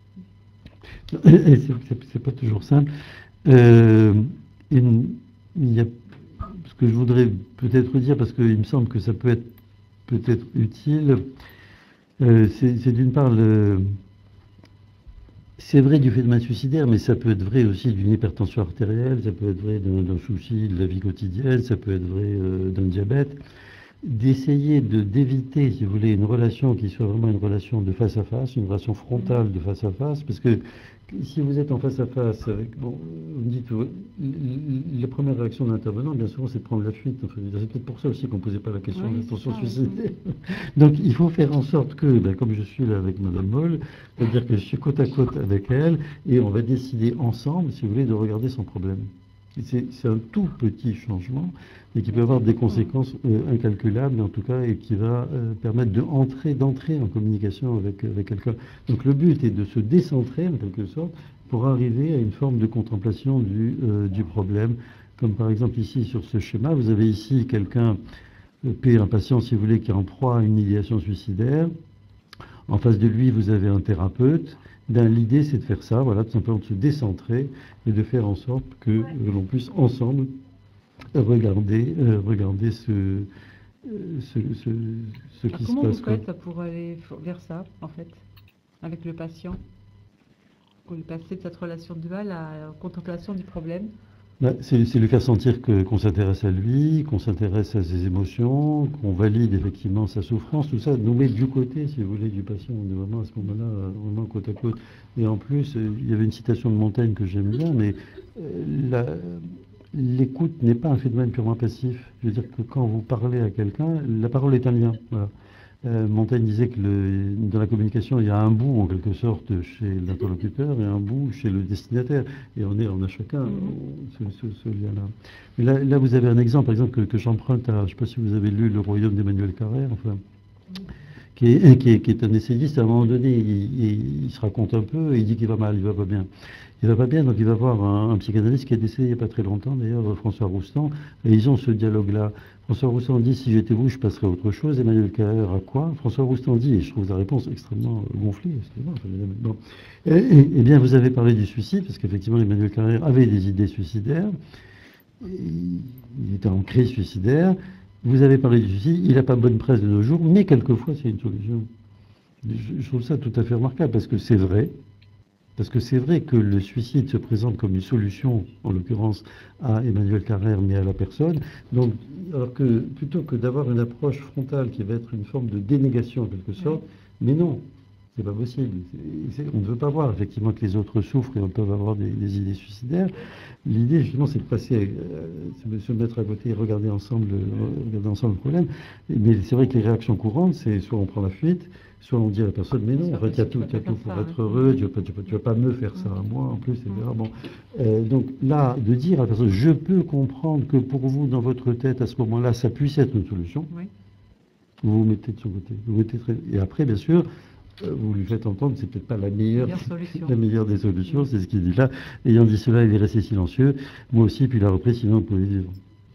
Et c'est c'est- c'est pas toujours simple. Euh, il, il y a ce que je voudrais peut-être dire, parce qu'il me semble que ça peut être peut-être utile, euh, c'est c'est d'une part le. C'est vrai du phénomène suicidaire, mais ça peut être vrai aussi d'une hypertension artérielle, ça peut être vrai d'un d'un souci de la vie quotidienne, ça peut être vrai euh, d'un diabète. D'essayer de d'éviter, si vous voulez, une relation qui soit vraiment une relation de face à face, une relation frontale de face à face, parce que si vous êtes en face à face avec, bon, vous me dites, euh, la première réaction d'un intervenant, bien souvent, c'est de prendre la fuite. Enfin, c'est peut-être pour ça aussi qu'on ne posait pas la question Oui, de c'est l'intention ça, oui. suicidaire. Donc, il faut faire en sorte que, ben, comme je suis là avec Madame Moll, c'est-à-dire que je suis côte à côte avec elle, et on va décider ensemble, si vous voulez, de regarder son problème. C'est c'est un tout petit changement, mais qui peut avoir des conséquences euh, incalculables, en tout cas, et qui va euh, permettre d'entrer d'entrer en communication avec, avec quelqu'un. Donc le but est de se décentrer, en quelque sorte, pour arriver à une forme de contemplation du, euh, du problème. Comme par exemple ici, sur ce schéma, vous avez ici quelqu'un, euh, un patient, si vous voulez, qui est en proie à une idéation suicidaire. En face de lui, vous avez un thérapeute. L'idée, c'est de faire ça, voilà, tout simplement de se décentrer et de faire en sorte que euh, l'on puisse ensemble regarder, euh, regarder ce, euh, ce, ce, ce Alors, qui se comment passe. vous quoi. faites pour aller f- vers ça, en fait, avec le patient? Pour lui passer de cette relation duale à la contemplation du problème? Bah, c'est c'est lui faire sentir que qu'on s'intéresse à lui, qu'on s'intéresse à ses émotions, qu'on valide effectivement sa souffrance, tout ça, nous met du côté, si vous voulez, du patient. On est vraiment à ce moment-là, euh, vraiment côte à côte. Et en plus, euh, il y avait une citation de Montaigne que j'aime bien, mais euh, la- l'écoute n'est pas un phénomène purement passif. Je veux dire que quand vous parlez à quelqu'un, la parole est un lien. Voilà. Euh, Montaigne disait que le- dans la communication, il y a un bout en quelque sorte chez l'interlocuteur et un bout chez le destinataire. Et on, est, on a chacun on- ce, ce- ce lien-là. Mais là, là, vous avez un exemple, par exemple, que, que j'emprunte à, je ne sais pas si vous avez lu Le Royaume d'Emmanuel Carrère, enfin, qui est, qui, est, qui est un essayiste. À un moment donné, il, il- il se raconte un peu et il dit qu'il va mal, il va pas bien. Il va pas bien, donc il va voir un, un psychanalyste qui est décédé il n'y a pas très longtemps, d'ailleurs, François Roustan, et ils ont ce dialogue-là. François Roustan dit, si j'étais vous, je passerais à autre chose. Emmanuel Carrère, à quoi? François Roustan dit, et je trouve la réponse extrêmement gonflée, excusez-moi, bon. Eh, eh, eh bien, vous avez parlé du suicide, parce qu'effectivement, Emmanuel Carrère avait des idées suicidaires, il était en crise suicidaire. Vous avez parlé du suicide, il n'a pas bonne presse de nos jours, mais quelquefois, c'est une solution. Je, je trouve ça tout à fait remarquable, parce que c'est vrai, parce que c'est vrai que le suicide se présente comme une solution, en l'occurrence à Emmanuel Carrère, mais à la personne. Donc, alors que plutôt que d'avoir une approche frontale qui va être une forme de dénégation en quelque sorte, mais non, c'est pas possible. C'est- c'est- on ne veut pas voir effectivement que les autres souffrent et on peut avoir des, des idées suicidaires. L'idée justement, c'est de passer, euh, se mettre à côté et regarder ensemble, euh, regarder ensemble le problème. Mais c'est vrai que les réactions courantes, c'est soit on prend la fuite, soit on dit à la personne, mais non, en fait, il y a tout, il y a tout pour être heureux, tu ne vas, vas, pas me faire ça à moi, en plus, et cetera. Bon. Euh, donc là, de dire à la personne, je peux comprendre que pour vous, dans votre tête, à ce moment-là, ça puisse être une solution, Oui. vous vous mettez de son côté. Vous mettez très... Et après, bien sûr, euh, vous lui faites entendre que c'est peut-être pas la meilleure, Meilleure solution. la meilleure des solutions, c'est ce qu'il dit là. Ayant dit cela, il est resté silencieux. Moi aussi, puis il a repris, sinon on pouvait vivre.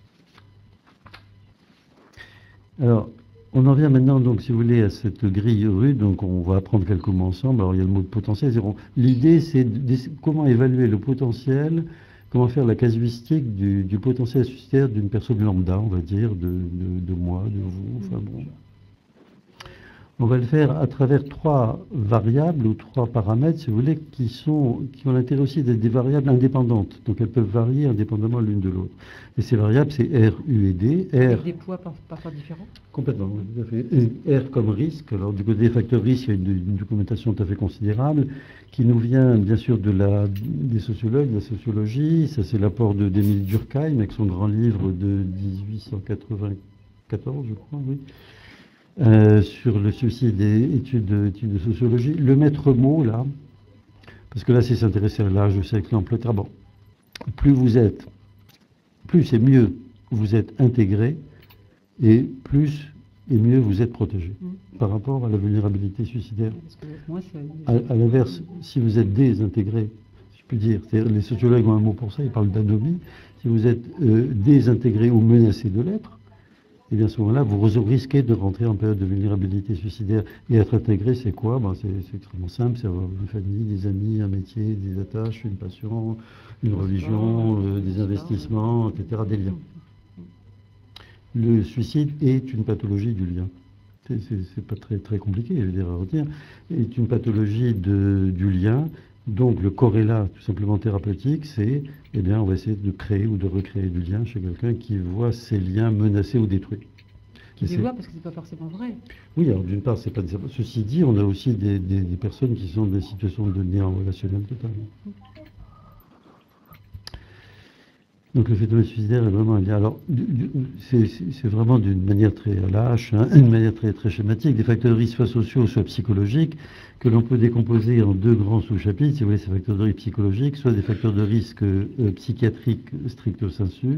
Alors, on en vient maintenant, donc, si vous voulez, à cette grille rude. Donc, on va apprendre quelques mots ensemble. Alors, il y a le mot de potentiel. L'idée, c'est de, comment évaluer le potentiel, comment faire la casuistique du, du potentiel suicidaire d'une personne lambda, on va dire, de, de, de moi, de vous. Enfin bon. On va le faire à travers trois variables ou trois paramètres, si vous voulez, qui, sont, qui ont l'intérêt aussi d'être des variables indépendantes. Donc elles peuvent varier indépendamment l'une de l'autre. Et ces variables, c'est R, U et D. R, avec des poids parfois différents. Complètement, oui, tout à fait. Et R comme risque. Alors du côté des facteurs risques, il y a une, une documentation tout à fait considérable qui nous vient bien sûr de la, des sociologues, de la sociologie. Ça, c'est l'apport de d'Émile Durkheim avec son grand livre de mille huit cent quatre-vingt-quatorze, je crois, oui. Euh, sur le suicide et études, études de sociologie, le maître mot, là, parce que là, c'est s'intéresser à l'âge, le sexe, l'emploi, bon, plus vous êtes, plus et mieux vous êtes intégré, et plus et mieux vous êtes protégé mmh. par rapport à la vulnérabilité suicidaire. Parce que moi, à, à l'inverse, si vous êtes désintégré, si je puis dire, les sociologues ont un mot pour ça, ils parlent d'anomie, si vous êtes euh, désintégré ou menacé de l'être, et bien à ce moment-là, vous risquez de rentrer en période de vulnérabilité suicidaire. Et être intégré, c'est quoi? Ben, c'est extrêmement simple, c'est avoir une famille, des amis, un métier, des attaches, une passion, une religion, euh, des investissements, et cetera, des liens. Le suicide est une pathologie du lien. C'est pas très, très compliqué, je veux dire, à retenir. C'est une pathologie de, du lien. Donc le corrélat tout simplement thérapeutique, c'est, eh bien, on va essayer de créer ou de recréer du lien chez quelqu'un qui voit ses liens menacés ou détruits. Qui les voit parce que c'est pas forcément vrai. Oui, alors d'une part, c'est pas. Ceci dit, on a aussi des, des, des personnes qui sont dans des situations de néant relationnel total. Donc le phénomène suicidaire est vraiment lié. Alors, c'est vraiment d'une manière très lâche, hein, une manière très, très schématique, des facteurs de risque soit sociaux, soit psychologiques, que l'on peut décomposer en deux grands sous-chapitres, si vous voulez, ces facteurs de risque psychologiques, soit des facteurs de risque euh, psychiatriques stricto sensu.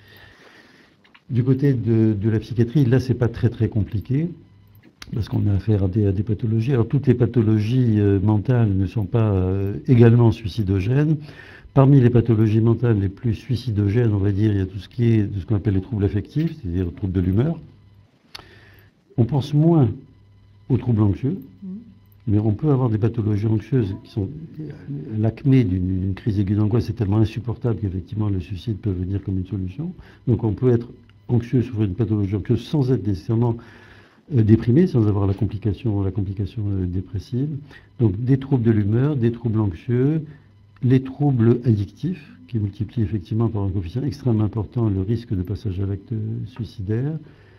Du côté de, de la psychiatrie, là, c'est pas très très compliqué, parce qu'on a affaire à des, à des pathologies. Alors, toutes les pathologies euh, mentales ne sont pas euh, également suicidogènes. Parmi les pathologies mentales les plus suicidogènes, on va dire, il y a tout ce qui est de ce qu'on appelle les troubles affectifs, c'est-à-dire les troubles de l'humeur. On pense moins aux troubles anxieux, mmh. mais on peut avoir des pathologies anxieuses qui sont l'acmé d'une crise aiguë d'angoisse, c'est tellement insupportable qu'effectivement le suicide peut venir comme une solution. Donc on peut être anxieux, souffrir d'une pathologie anxieuse sans être nécessairement euh, déprimé, sans avoir la complication, la complication euh, dépressive. Donc des troubles de l'humeur, des troubles anxieux, les troubles addictifs, qui multiplient effectivement par un coefficient extrêmement important le risque de passage à l'acte suicidaire.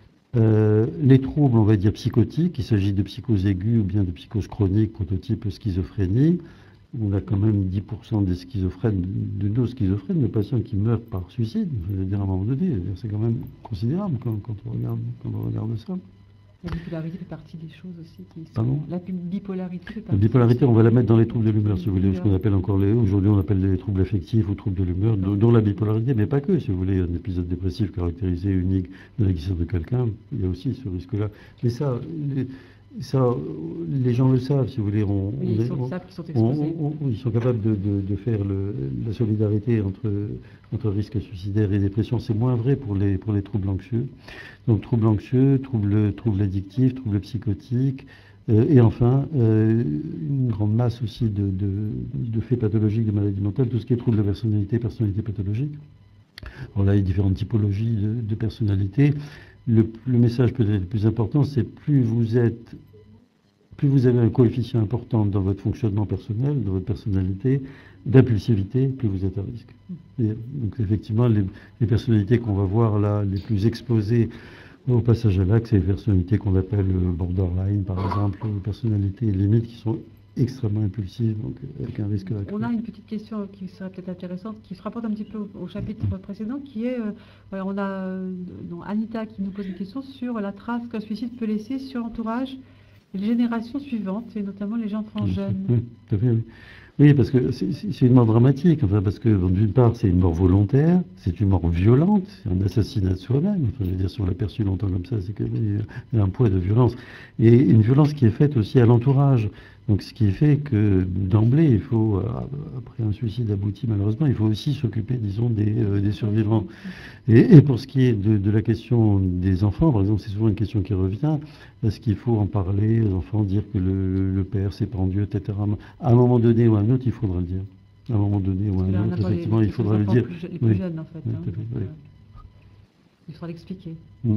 Euh, les troubles, on va dire, psychotiques, il s'agit de psychose aiguë ou bien de psychose chronique, prototype schizophrénie. On a quand même dix pour cent des schizophrènes, de nos schizophrènes, de patients qui meurent par suicide, je veux dire à un moment donné. C'est quand même considérable quand, quand, on regarde, quand on regarde ça. La bipolarité fait partie des choses aussi qui sont... Pardon ? La bipolarité fait partie... La bipolarité, on va la mettre dans les troubles de l'humeur, si vous voulez, ce qu'on appelle encore les... Aujourd'hui, on appelle les troubles affectifs ou troubles de l'humeur, dont la bipolarité, mais pas que, si vous voulez, un épisode dépressif caractérisé, unique de l'existence de quelqu'un, il y a aussi ce risque-là. Mais ça, les, ça, les gens le savent, si vous voulez. On, oui, ils, sont, on, savent qu'ils sont exposés. On, on, ils sont capables de, de, de faire le, la solidarité entre, entre risque suicidaire et dépression. C'est moins vrai pour les, pour les troubles anxieux. Donc troubles anxieux, troubles, troubles addictifs, troubles psychotiques, euh, et enfin euh, une grande masse aussi de, de, de faits pathologiques, de maladies mentales, tout ce qui est troubles de personnalité, personnalité pathologique. Alors là, il y a différentes typologies de, de personnalité. Le, le message peut-être le plus important, c'est plus vous êtes, plus vous avez un coefficient important dans votre fonctionnement personnel, dans votre personnalité, d'impulsivité, plus vous êtes à risque. Et donc effectivement, les, les personnalités qu'on va voir là, les plus exposées au passage à l'acte, c'est les personnalités qu'on appelle borderline, par exemple, les personnalités limites qui sont extrêmement impulsives, donc avec un risque d'accro. On a une petite question qui serait peut-être intéressante, qui se rapporte un petit peu au, au chapitre précédent, qui est, euh, voilà, on a euh, donc Anita qui nous pose une question sur la trace qu'un suicide peut laisser sur l'entourage et les générations suivantes, et notamment les enfants jeunes. Oui, tout à fait, oui. Oui, parce que c'est une mort dramatique, enfin, parce que d'une part, c'est une mort volontaire, c'est une mort violente, c'est un assassinat de soi-même. Enfin, je veux dire, si on l'a perçu longtemps comme ça, c'est qu'il y a un poids de violence. Et une violence qui est faite aussi à l'entourage. Donc, ce qui fait que d'emblée, il faut, après un suicide abouti malheureusement, il faut aussi s'occuper, disons, des, euh, des survivants. Et, et pour ce qui est de, de la question des enfants, par exemple, c'est souvent une question qui revient. Est-ce qu'il faut en parler aux enfants, dire que le, le père c'est pas en Dieu, et cetera. À un moment donné ou à un autre, il faudra le dire. À un moment donné ou à un autre, effectivement, les, il faudra le dire. Plus, les plus oui. jeunes, en fait. Oui, hein, fait, oui. Il faudra l'expliquer. Mm.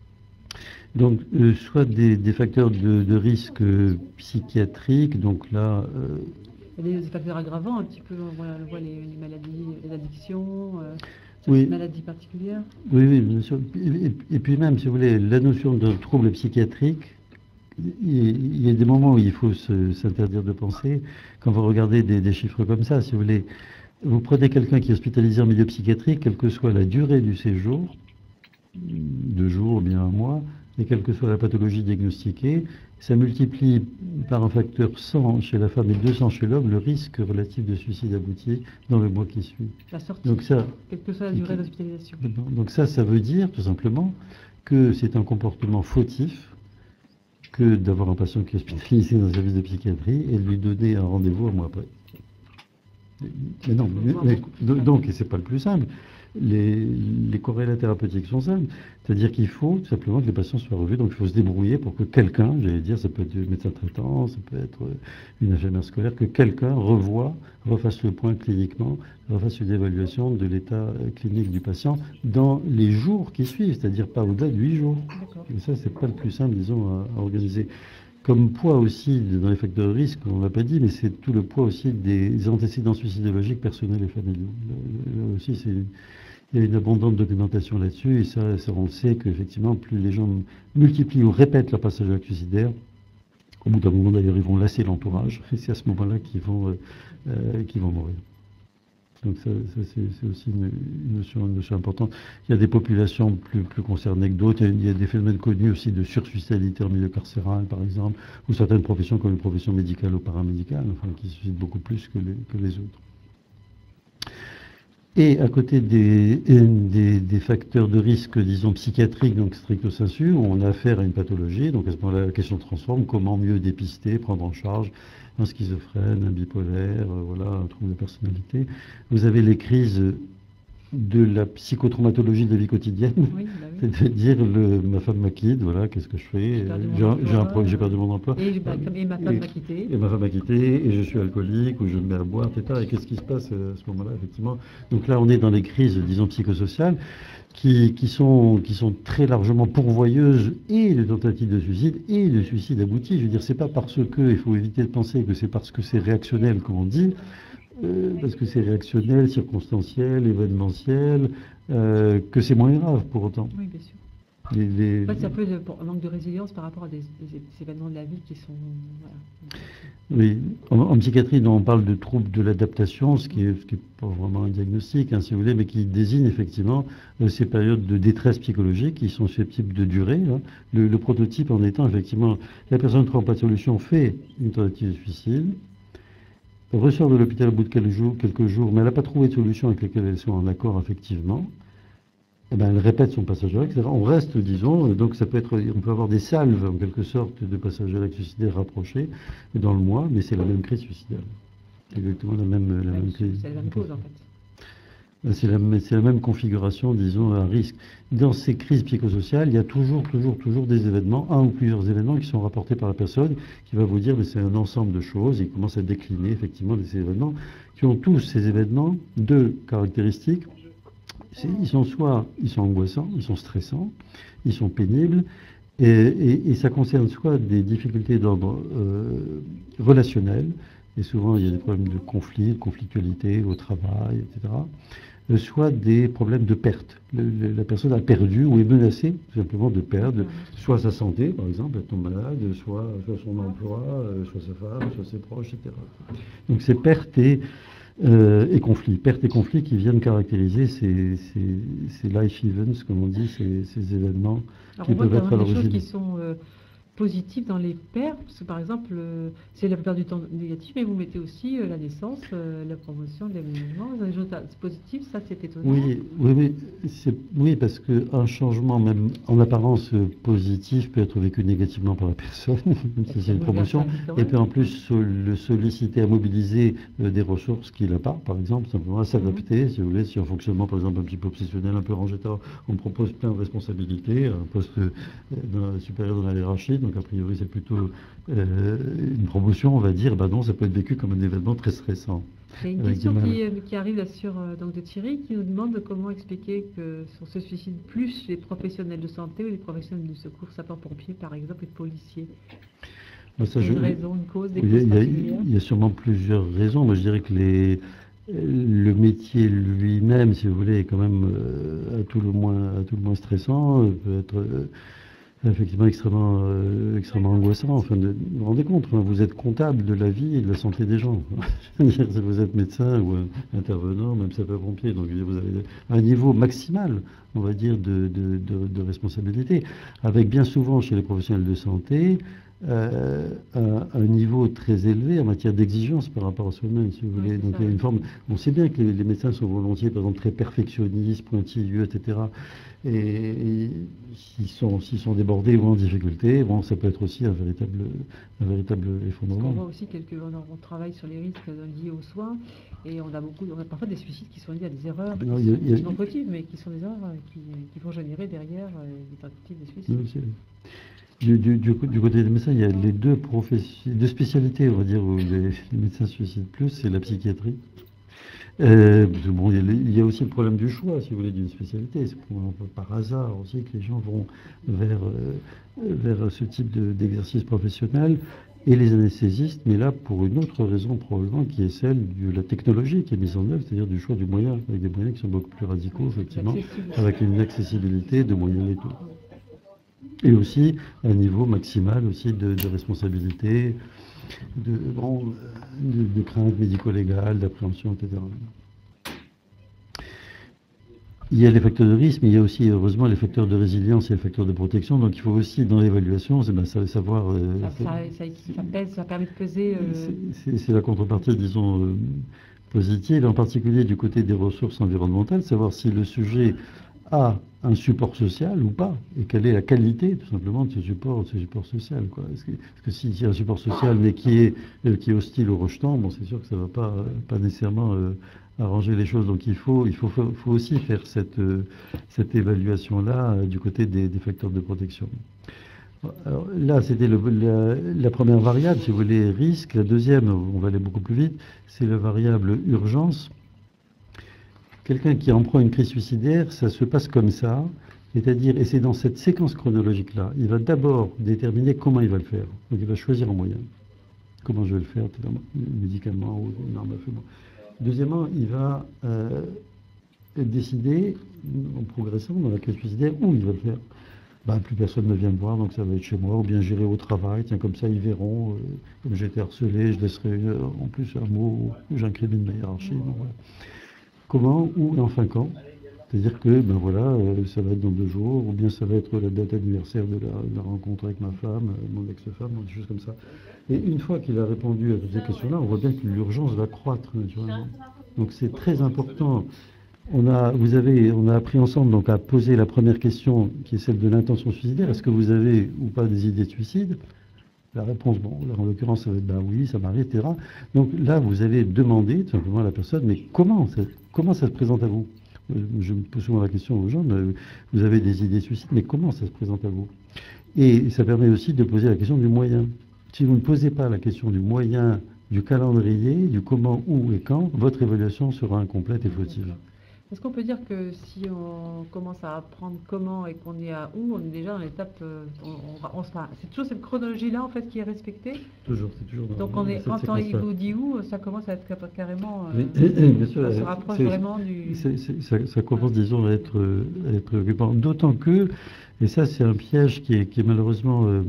Donc, euh, soit des, des facteurs de, de risque euh, psychiatriques, donc là... Euh, il y a des facteurs aggravants, un petit peu, on voit, on voit les, les maladies, les addictions, euh, oui. des maladies particulières. Oui, oui, bien sûr. Et, et, et puis même, si vous voulez, la notion de trouble psychiatrique, il, il y a des moments où il faut s'interdire de penser. Quand vous regardez des, des chiffres comme ça, si vous voulez, vous prenez quelqu'un qui est hospitalisé en milieu psychiatrique, quelle que soit la durée du séjour, deux jours ou bien un mois, et quelle que soit la pathologie diagnostiquée, ça multiplie par un facteur cent chez la femme et deux cents chez l'homme le risque relatif de suicide abouti dans le mois qui suit. La sortie, Donc ça, quelle que soit la durée d'hospitalisation. Donc ça, ça veut dire tout simplement que c'est un comportement fautif que d'avoir un patient qui est hospitalisé dans un service de psychiatrie et de lui donner un rendez-vous un mois après. Mais non, mais, mais, donc, et c'est pas le plus simple, les, les corrélats thérapeutiques sont simples, c'est-à-dire qu'il faut tout simplement que les patients soient revus, donc il faut se débrouiller pour que quelqu'un, j'allais dire, ça peut être le médecin traitant, ça peut être une infirmière scolaire, que quelqu'un revoie, refasse le point cliniquement, refasse une évaluation de l'état clinique du patient dans les jours qui suivent, c'est-à-dire pas au-delà de huit jours. Et ça, c'est pas le plus simple, disons, à, à organiser. Comme poids aussi dans les facteurs de risque, on ne l'a pas dit, mais c'est tout le poids aussi des antécédents suicidologiques personnels et familiaux. Là aussi, c'est, il y a une abondante documentation là-dessus, et ça, ça on sait qu'effectivement, plus les gens multiplient ou répètent leur passage à l'acte suicidaire, au bout d'un moment d'ailleurs, ils vont lasser l'entourage, et c'est à ce moment-là qu'ils vont, euh, qu'ils vont mourir. Donc ça, ça c'est, c'est aussi une, une, notion, une notion importante. Il y a des populations plus, plus concernées que d'autres. Il y a des phénomènes connus aussi de sursuicidalité en milieu carcéral, par exemple, ou certaines professions comme les professions médicales ou paramédicales, enfin, qui suscitent beaucoup plus que les, que les autres. Et à côté des, des, des facteurs de risque, disons, psychiatriques, donc stricto sensu, on a affaire à une pathologie. Donc à ce moment-là, la question se transforme. Comment mieux dépister, prendre en charge un schizophrène, un bipolaire, euh, voilà, un trouble de personnalité. Vous avez les crises de la psychotraumatologie de la vie quotidienne, oui, bah oui. C'est-à-dire le, ma femme m'a quitté, voilà, qu'est-ce que je fais, j'ai, j'ai, un pro, j'ai perdu mon emploi, et, bah, et ma femme m'a quitté, et ma femme m'a quitté, et je suis alcoolique, ou je me mets à boire, et cetera. Et qu'est-ce qui se passe à ce moment-là, effectivement? Donc là, on est dans les crises, disons, psychosociales, qui, qui, sont, qui sont très largement pourvoyeuses et de tentatives de suicide et de suicide abouti. Je veux dire, c'est pas parce que, il faut éviter de penser que c'est parce que c'est réactionnel, comme on dit, Euh, parce que c'est réactionnel, circonstanciel, événementiel, euh, que c'est moins grave pour autant. Oui, bien sûr. Les, les... En fait, c'est un peu de, un manque de résilience par rapport à des, des, des événements de la vie qui sont... Voilà. Oui, en, en psychiatrie, on parle de troubles de l'adaptation, ce qui n'est pas vraiment un diagnostic, hein, si vous voulez, mais qui désigne effectivement euh, ces périodes de détresse psychologique qui sont susceptibles de durer. Hein. Le, le prototype en étant effectivement, la personne ne trouve pas de solution, fait une tentative de suicide, elle ressort de l'hôpital au bout de quelques jours, quelques jours mais elle n'a pas trouvé de solution avec laquelle elle soit en accord effectivement. Eh ben, elle répète son passage à l'acte, et cetera. On reste, disons, donc ça peut être, on peut avoir des salves en quelque sorte de passage à l'acte suicidaire rapprochés dans le mois, mais c'est la même crise suicidaire. C'est exactement la même, la ouais, même crise. C'est la même cause en fait. C'est la, c'est la même configuration, disons, à risque. Dans ces crises psychosociales, il y a toujours, toujours, toujours des événements, un ou plusieurs événements qui sont rapportés par la personne, qui va vous dire que c'est un ensemble de choses, et il commence à décliner effectivement des événements, qui ont tous ces événements deux caractéristiques. C'est, ils sont soit ils sont angoissants, ils sont stressants, ils sont pénibles, et, et, et ça concerne soit des difficultés d'ordre euh, relationnel, et souvent il y a des problèmes de conflit, de conflictualité au travail, et cetera, soit des problèmes de perte. Le, le, la personne a perdu ou est menacée tout simplement de perdre, soit sa santé, par exemple, elle tombe malade, soit, soit son emploi, soit sa femme, soit ses proches, et cetera. Donc c'est perte et Euh, et conflits, pertes et conflits qui viennent caractériser ces, ces, ces life events, comme on dit, ces, ces événements. Alors qui on voit peuvent être à des l'origine. choses qui sont euh, positives dans les pertes, parce que par exemple, euh, c'est la plupart du temps négatif, mais vous mettez aussi euh, la naissance, euh, la promotion, le déménagement, des choses positives, ça c'est étonnant. Oui, oui, oui, c'est, oui, parce qu'un changement, même en apparence positif, peut être vécu négativement par la personne, même si c'est une promotion, et peut en plus sol, le solliciter à mobiliser euh, des ressources qu'il n'a pas, par exemple, simplement à s'adapter, mm-hmm. si vous voulez, si un fonctionnement, par exemple, un petit peu obsessionnel, un peu rangé, on me propose plein de responsabilités, un poste euh, dans, supérieur dans la hiérarchie, donc a priori c'est plutôt euh, une promotion, on va dire, ben non, ça peut être vécu comme un événement très stressant. Il y a une question qui, qui arrive là sur, donc de Thierry qui nous demande comment expliquer que sur ce suicide plus les professionnels de santé ou les professionnels du secours, sapeurs-pompiers par exemple, et policiers. Ben ça, je, une raison, une cause, des il, causes y a, il y a sûrement plusieurs raisons. Moi je dirais que les, le métier lui-même, si vous voulez, est quand même euh, à, tout le moins, à tout le moins stressant, peut être... Euh, effectivement extrêmement, euh, extrêmement angoissant. Enfin, de, vous vous rendez compte, hein, vous êtes comptable de la vie et de la santé des gens. Je veux dire, si vous êtes médecin ou euh, intervenant, même sapeur-pompier, donc vous avez un niveau maximal, on va dire, de, de, de, de responsabilité, avec bien souvent chez les professionnels de santé euh, un, un niveau très élevé en matière d'exigence par rapport à soi-même, si vous voulez. Ouais, Donc ça, il y a oui. une forme. On sait bien que les, les médecins sont volontiers, par exemple, très perfectionnistes, pointilleux, et cetera. Et, et s'ils sont, s'ils sont débordés ou en difficulté, bon, ça peut être aussi un véritable, un véritable Parce qu'on effondrement. voit aussi quelques, on, a- on travaille sur les risques liés aux soins et on a beaucoup, on a parfois des suicides qui sont liés à des erreurs qui Non, il y a- sont il y a- non fautives, mais qui sont des erreurs euh, qui, qui vont générer derrière euh, des tentatives de suicide. non, c'est- Du, du, du, co- du côté des médecins, il y a les deux, professions, deux spécialités, on va dire, où les, les médecins se suicident plus, c'est la psychiatrie. Euh, parce que bon, il y, a, le- il y a aussi le problème du choix, si vous voulez, d'une spécialité. C'est pour- un peu par hasard aussi que les gens vont vers, euh, vers ce type de- d'exercice professionnel. Et les anesthésistes, mais là pour une autre raison probablement, qui est celle de la technologie qui est mise en œuvre, c'est-à-dire du choix du moyen, avec des moyens qui sont beaucoup plus radicaux, effectivement, Accessible. avec une accessibilité de moyens létaux. Et aussi un niveau maximal aussi de, de responsabilité, de, bon, de, de crainte médico-légale, d'appréhension, et cetera. Il y a les facteurs de risque, mais il y a aussi, heureusement, les facteurs de résilience et les facteurs de protection. Donc il faut aussi, dans l'évaluation, c'est ben, ça- savoir... euh, Ça, ça, ça, ça pèse, ça permet de peser. euh, c'est- c'est c'est la contrepartie, disons, euh, positive, en particulier du côté des ressources environnementales, savoir si le sujet a un support social ou pas, et quelle est la qualité, tout simplement, de ce support, de ce support social, quoi. Parce que, parce que s'il y a un support social, mais qui est, euh, qui est hostile au rejetant, bon, c'est sûr que ça ne va pas, euh, pas nécessairement euh, arranger les choses. Donc il faut, il faut, faut, faut aussi faire cette, euh, cette évaluation-là euh, du côté des, des facteurs de protection. Alors, là, c'était le- la, la première variable, si vous voulez, risque. La deuxième, on va aller beaucoup plus vite, c'est la variable urgence. Quelqu'un qui en prend une crise suicidaire, ça se passe comme ça, c'est-à-dire, et c'est dans cette séquence chronologique-là, il va d'abord déterminer comment il va le faire. Donc il va choisir un moyen. Comment je vais le faire, médicalement ou une arme à feu. Bon. Deuxièmement, il va euh, décider, en progressant dans la crise suicidaire, où il va le faire. Ben, plus personne ne vient me voir, donc ça va être chez moi, ou bien j'irai au travail, tiens, comme ça ils verront, euh, comme j'ai été harcelé, je laisserai euh, en plus un mot, j'incrimine ma hiérarchie. Donc, voilà. Comment, où et enfin quand. C'est-à-dire que, ben voilà, euh, ça va être dans deux jours, ou bien ça va être la date anniversaire de la, de la rencontre avec ma femme, euh, mon ex-femme, des choses comme ça. Et une fois qu'il a répondu à toutes ces questions-là, on voit bien que l'urgence va croître naturellement. Donc c'est très important. On a, vous avez, on a appris ensemble donc à poser la première question, qui est celle de l'intention suicidaire. Est-ce que vous avez ou pas des idées de suicide? La réponse, bon, là, en l'occurrence, ça va être ben oui, ça m'arrive, et cetera. Donc là, vous avez demandé tout simplement à la personne, mais comment ça, comment ça se présente à vous? Euh, Je me pose souvent la question aux gens, mais vous avez des idées de suicide, mais comment ça se présente à vous? Et ça permet aussi de poser la question du moyen. Si vous ne posez pas la question du moyen, du calendrier, du comment, où et quand, votre évaluation sera incomplète et fautive. Est-ce qu'on peut dire que si on commence à apprendre comment et qu'on est à où, on est déjà dans l'étape, euh, on, on, va- on se- enfin, c'est toujours cette chronologie-là en fait qui est respectée. Toujours, c'est toujours dans Donc on est cette en temps il séquence-là. vous dit où, ça commence à être cap- carrément, euh, Oui, bien sûr, on se euh, rapproche c'est- vraiment du. c'est- c'est- ça, ça commence, disons, à être, euh, à être préoccupant. D'autant que, et ça c'est un piège qui est, qui est malheureusement, euh,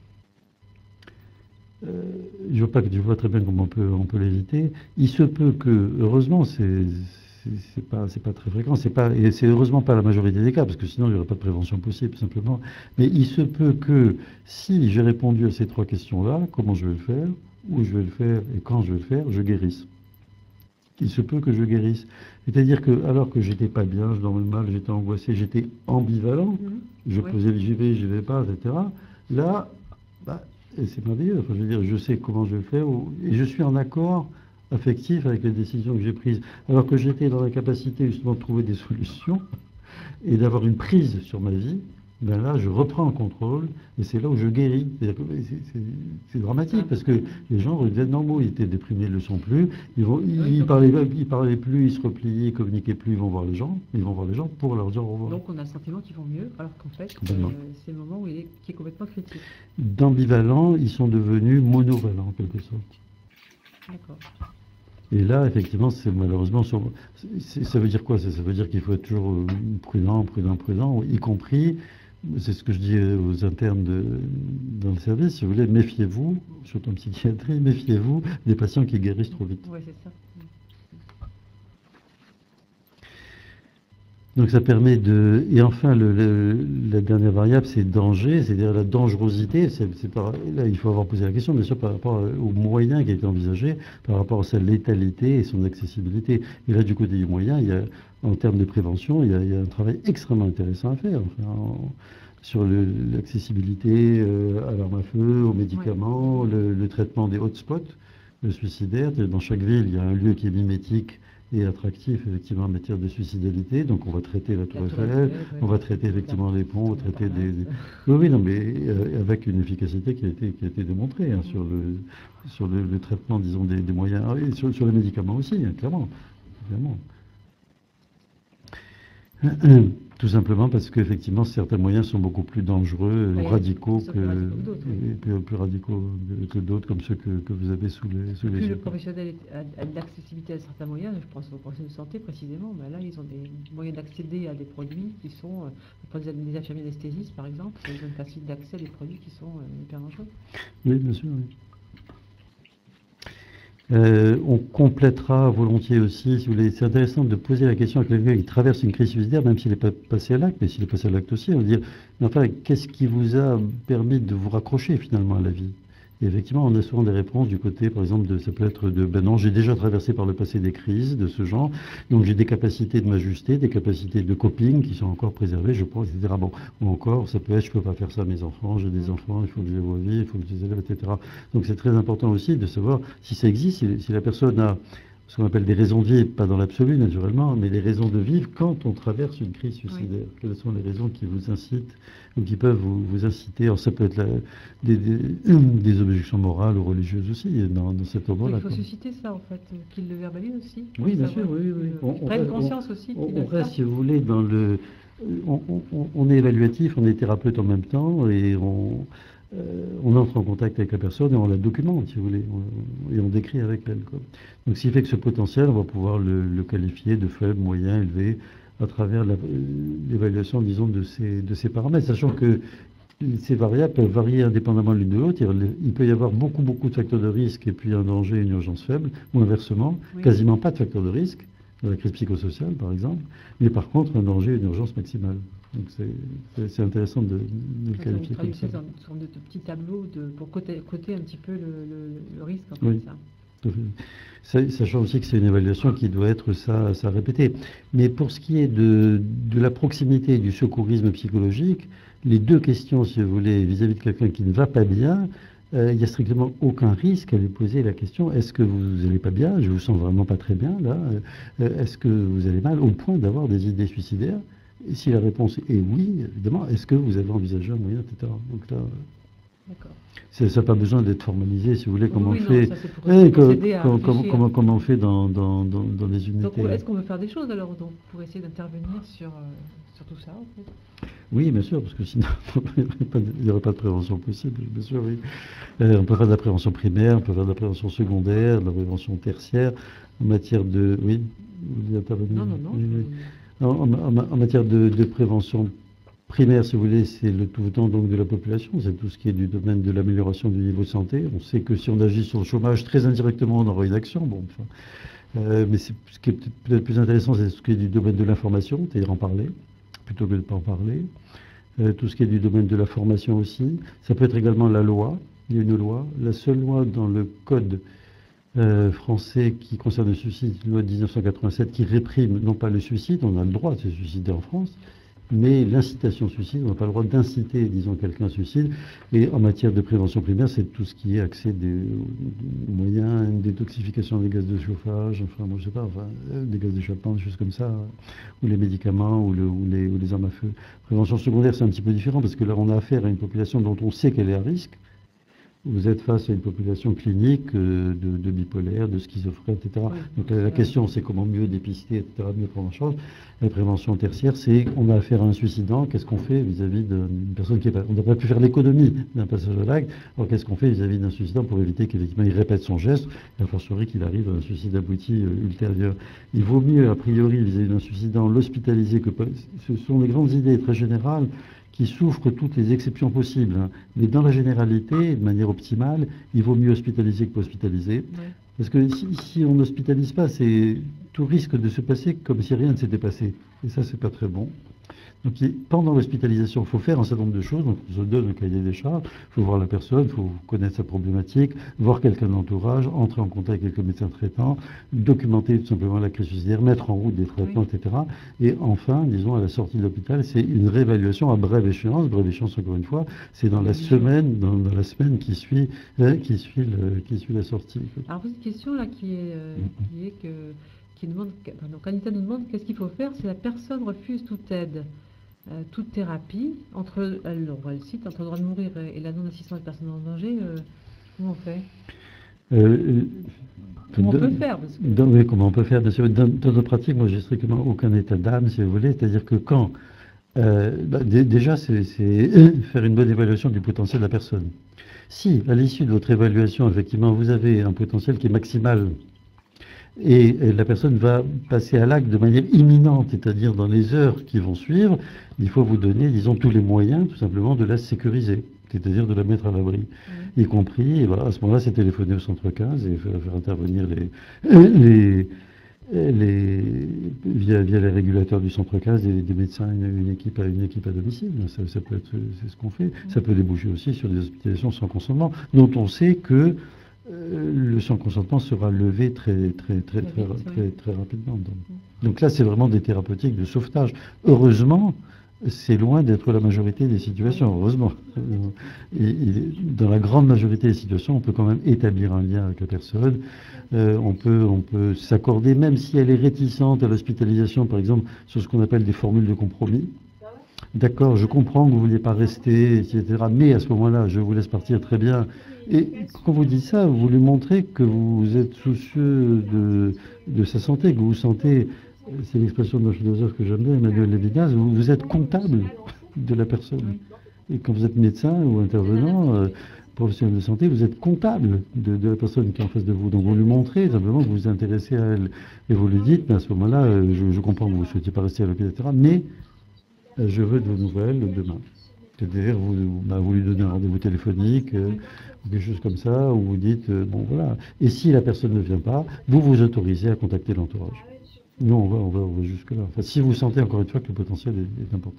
euh, je vois pas que je vois très bien comment on peut, on peut l'éviter. Il se peut que, heureusement, c'est c'est c'est pas, c'est pas très fréquent, c'est pas, et c'est heureusement pas la majorité des cas, parce que sinon il n'y aurait pas de prévention possible, tout simplement. Mais il se peut que, si j'ai répondu à ces trois questions-là, comment je vais le faire, où je vais le faire et quand je vais le faire, je guérisse. Il se peut que je guérisse. C'est-à-dire que, alors que j'étais pas bien, je dormais mal, j'étais angoissé, j'étais ambivalent, Mhm. je Oui. posais le j'y vais, j'y vais pas, et cetera. Là, bah, et c'est merveilleux. Enfin, je veux dire, je sais comment je vais le faire, ou- et je suis en accord affectif avec les décisions que j'ai prises. Alors que j'étais dans la capacité justement de trouver des solutions et d'avoir une prise sur ma vie, ben là, je reprends le contrôle et c'est là où je guéris. C'est-à-dire que c'est- c'est- c'est dramatique parce que les gens redeviennent normaux. Ils étaient déprimés, ils ne le sont plus. Ils vont, ils, Oui, ils donc- parlaient, ils parlaient plus, ils se repliaient, ils communiquaient plus. Ils vont voir les gens. Ils vont voir les gens pour leur dire au revoir. Donc on a le sentiment qu'ils vont mieux, alors qu'en fait, Complètement. euh, c'est le moment où il est, qui est complètement critique. D'ambivalents, ils sont devenus monovalents en quelque sorte. D'accord. Et là, effectivement, c'est malheureusement, sur- c'est- ça veut dire quoi? Ça, ça veut dire qu'il faut être toujours euh, prudent, prudent, prudent, y compris c'est ce que je dis aux internes de, dans le service, si vous voulez, méfiez-vous, surtout en psychiatrie, méfiez-vous des patients qui guérissent trop vite. Oui, c'est ça. Donc ça permet de... Et enfin, le, le, la dernière variable, c'est danger, c'est-à-dire la dangerosité. C'est, c'est par... Là, il faut avoir posé la question, bien sûr, par rapport aux moyens qui a été envisagé, par rapport à sa létalité et son accessibilité. Et là, du côté du moyen, il y a, en termes de prévention, il y a, il y a un travail extrêmement intéressant à faire. Enfin, en, sur le, l'accessibilité euh, à l'arme à feu, aux médicaments, ouais. le, le traitement des hotspots le suicidaires. Dans chaque ville, il y a un lieu qui est mimétique et attractif, effectivement, en matière de suicidalité. Donc, on va traiter la Tour Eiffel, on va traiter effectivement les ponts, on va traiter des... des... Oui, oui, non, mais euh, avec une efficacité qui a été, qui a été démontrée hein, sur, le, sur le, le traitement, disons, des, des moyens, et sur, sur les médicaments aussi, hein, clairement. clairement. Tout simplement parce qu'effectivement, certains moyens sont beaucoup plus dangereux, oui, radicaux que, et plus, plus radicaux que d'autres, comme ceux que, que vous avez sous les, sous les yeux. Le professionnel a de l'accessibilité à certains moyens, je pense aux professionnels de santé précisément, mais là, ils ont des moyens d'accéder à des produits qui sont, euh, les infirmiers anesthésistes par exemple, ils ont une facilité d'accès à des produits qui sont euh, hyper dangereux. Oui, bien sûr, oui. Euh, on complétera volontiers aussi, si vous voulez, c'est intéressant de poser la question à quelqu'un qui traverse une crise suicidaire, même s'il n'est pas passé à l'acte, mais s'il est passé à l'acte aussi, on va dire, mais enfin, qu'est-ce qui vous a permis de vous raccrocher finalement à la vie? Et effectivement, on a souvent des réponses du côté, par exemple, de, ça peut être de, ben non, j'ai déjà traversé par le passé des crises de ce genre, donc j'ai des capacités de m'ajuster, des capacités de coping qui sont encore préservées, je pense, et cetera. Bon, ou encore, ça peut être, je peux pas faire ça à mes enfants, j'ai des enfants, il faut que je les vois vivre, il faut que je les élève, et cetera. Donc c'est très important aussi de savoir si ça existe, si, si la personne a ce qu'on appelle des raisons de vivre, pas dans l'absolu naturellement, mais des raisons de vivre quand on traverse une crise suicidaire. Oui. Quelles sont les raisons qui vous incitent ou qui peuvent vous, vous inciter? Alors ça peut être la, des, des, des objections morales ou religieuses aussi dans, dans cet endroit-là. Il faut susciter ça en fait, qu'ils le verbalisent aussi. Oui, bien sûr, oui, oui. On, on prenne conscience aussi. On, on reste, si vous voulez, dans le... On, on, on est évaluatif, on est thérapeute en même temps et on... Euh, on entre en contact avec la personne et on la documente, si vous voulez, on, et on décrit avec elle, quoi. Donc, ce qui fait que ce potentiel, on va pouvoir le, le qualifier de faible, moyen, élevé, à travers la, l'évaluation, disons, de ces, de ces paramètres, sachant que ces variables peuvent varier indépendamment l'une de l'autre. Il peut y avoir beaucoup, beaucoup de facteurs de risque et puis un danger, une urgence faible, ou inversement, oui. Quasiment pas de facteurs de risque, dans la crise psychosociale, par exemple, mais par contre, un danger et une urgence maximale. Donc c'est, c'est intéressant de, de le qualifier comme ça. Dans une sorte de petits tableaux de, pour coter, coter un petit peu le, le, le risque. En fait, oui, ça. Ça, sachant aussi que c'est une évaluation qui doit être ça, ça répétée. Mais pour ce qui est de, de la proximité du secourisme psychologique, les deux questions, si vous voulez, vis-à-vis de quelqu'un qui ne va pas bien, euh, il n'y a strictement aucun risque à lui poser la question: est-ce que vous n'allez pas bien? Je vous sens vraiment pas très bien là. Euh, est-ce que vous allez mal au point d'avoir des idées suicidaires? Et si la réponse est oui, évidemment, est-ce que vous avez envisagé un moyen, et cetera. Donc là, c'est, ça n'a pas besoin d'être formalisé, si vous voulez, comme oui, on fait, eh, comme, comme, comme, comment, comment on fait dans, dans, dans, dans les unités. Donc, est-ce qu'on veut faire des choses alors donc, pour essayer d'intervenir sur, euh, sur tout ça en fait? Oui, bien sûr, parce que sinon, il n'y aurait pas de prévention possible, bien sûr, oui. Euh, on peut faire de la prévention primaire, on peut faire de la prévention secondaire, de la prévention tertiaire, en matière de... Oui, vous voulez intervenir? Non, non, non. Oui, oui. En, en, en matière de, de prévention primaire, si vous voulez, c'est le tout temps donc de la population, c'est tout ce qui est du domaine de l'amélioration du niveau de santé. On sait que si on agit sur le chômage, très indirectement, on aura une action. Bon, enfin, euh, mais c'est, ce qui est peut-être plus intéressant, c'est ce qui est du domaine de l'information, c'est-à-dire en parler, plutôt que de ne pas en parler. Euh, tout ce qui est du domaine de la formation aussi. Ça peut être également la loi. Il y a une loi, la seule loi dans le code Euh, français qui concerne le suicide, une loi de dix-neuf cent quatre-vingt-sept qui réprime non pas le suicide, on a le droit de se suicider en France, mais l'incitation au suicide, on n'a pas le droit d'inciter, disons, quelqu'un au suicide. Et en matière de prévention primaire, c'est tout ce qui est accès des, des moyens, une détoxification des gaz de chauffage, enfin, moi je sais pas, enfin, des gaz d'échappement, des choses comme ça, ou les médicaments, ou, le, ou, les, ou les armes à feu. Prévention secondaire, c'est un petit peu différent, parce que là, on a affaire à une population dont on sait qu'elle est à risque. Vous êtes face à une population clinique euh, de, de bipolaire, de schizophrène, et cetera. Oui, donc la, la question, c'est comment mieux dépister, et cetera, mieux prendre en charge. La prévention tertiaire, c'est on a affaire à un suicidant, qu'est-ce qu'on fait vis-à-vis d'une personne qui est pas... On n'a pas pu faire l'économie d'un passage à l'acte, alors qu'est-ce qu'on fait vis-à-vis d'un suicidant pour éviter qu'effectivement il répète son geste, et a fortiori qu'il arrive à un suicide abouti euh, ultérieur. Il vaut mieux, a priori, vis-à-vis d'un suicidant, l'hospitaliser que... Ce sont des grandes idées très générales qui souffre toutes les exceptions possibles. Hein. Mais dans la généralité, de manière optimale, il vaut mieux hospitaliser que pas hospitaliser. Ouais. Parce que si, si on n'hospitalise pas, c'est, tout risque de se passer comme si rien ne s'était passé. Et ça, c'est pas très bon. Donc, pendant l'hospitalisation, il faut faire un certain nombre de choses. Donc, on se donne un cahier des charges, il faut voir la personne, il faut connaître sa problématique, voir quelqu'un de l'entourage, entrer en contact avec le médecin traitant, documenter tout simplement la crise suicidaire, mettre en route des traitements, oui. et cetera. Et enfin, disons, à la sortie de l'hôpital, c'est une réévaluation à brève échéance. Brève échéance, encore une fois, c'est dans la semaine, dans, dans la semaine qui suit, euh, qui suit, le, qui suit la sortie. Alors, une question là qui est, euh, qui est que, qui demande, donc Anita nous demande qu'est-ce qu'il faut faire si la personne refuse toute aide. Euh, toute thérapie, entre, elle, elle cite, entre le droit de mourir et, et la non-assistance des personnes en danger, euh, comment on fait euh, Comment on peut faire parce que... dans, oui, comment on peut faire, bien sûr. Dans, dans nos pratiques, moi, j'ai strictement aucun état d'âme, si vous voulez. C'est-à-dire que quand... Euh, bah, d- déjà, c'est, c'est faire une bonne évaluation du potentiel de la personne. Si, à l'issue de votre évaluation, effectivement, vous avez un potentiel qui est maximal, et la personne va passer à l'acte de manière imminente, c'est-à-dire dans les heures qui vont suivre, il faut vous donner, disons, tous les moyens, tout simplement, de la sécuriser, c'est-à-dire de la mettre à l'abri, mmh. y compris, et ben, à ce moment-là, c'est téléphoner au centre quinze et faire, faire intervenir les, les, les via, via les régulateurs du centre quinze, des, des médecins, une, une équipe à une équipe à domicile. Ça, ça peut être, c'est ce qu'on fait. Mmh. Ça peut déboucher aussi sur des hospitalisations sans consentement, dont on sait que Euh, le sans consentement sera levé très, très, très, très, très, très, très rapidement. Donc, donc là, c'est vraiment des thérapeutiques de sauvetage. Heureusement, c'est loin d'être la majorité des situations, heureusement. Et, et dans la grande majorité des situations, on peut quand même établir un lien avec la personne. Euh, on peut, on peut s'accorder, même si elle est réticente à l'hospitalisation, par exemple, sur ce qu'on appelle des formules de compromis. D'accord, je comprends que vous ne vouliez pas rester, et cetera. Mais à ce moment-là, je vous laisse partir, très bien. Et quand vous dites ça, vous lui montrez que vous êtes soucieux de, de sa santé, que vous vous sentez, c'est l'expression d'un philosophe que j'aime bien, Emmanuel Levinas, vous, vous êtes comptable de la personne. Et quand vous êtes médecin ou intervenant, euh, professionnel de santé, vous êtes comptable de, de la personne qui est en face de vous. Donc vous lui montrez simplement que vous vous intéressez à elle. Et vous lui dites, mais à ce moment-là, euh, je, je comprends que vous ne souhaitiez pas rester à l'hôpital, et cetera. Mais euh, je veux de vos nouvelles demain. C'est-à-dire, vous, bah, vous lui donnez un rendez-vous téléphonique, euh, ou quelque chose comme ça, où vous dites, euh, bon voilà. Et si la personne ne vient pas, vous vous autorisez à contacter l'entourage. Nous, on va, on va, on va jusque-là. Enfin, si vous sentez encore une fois que le potentiel est, est important.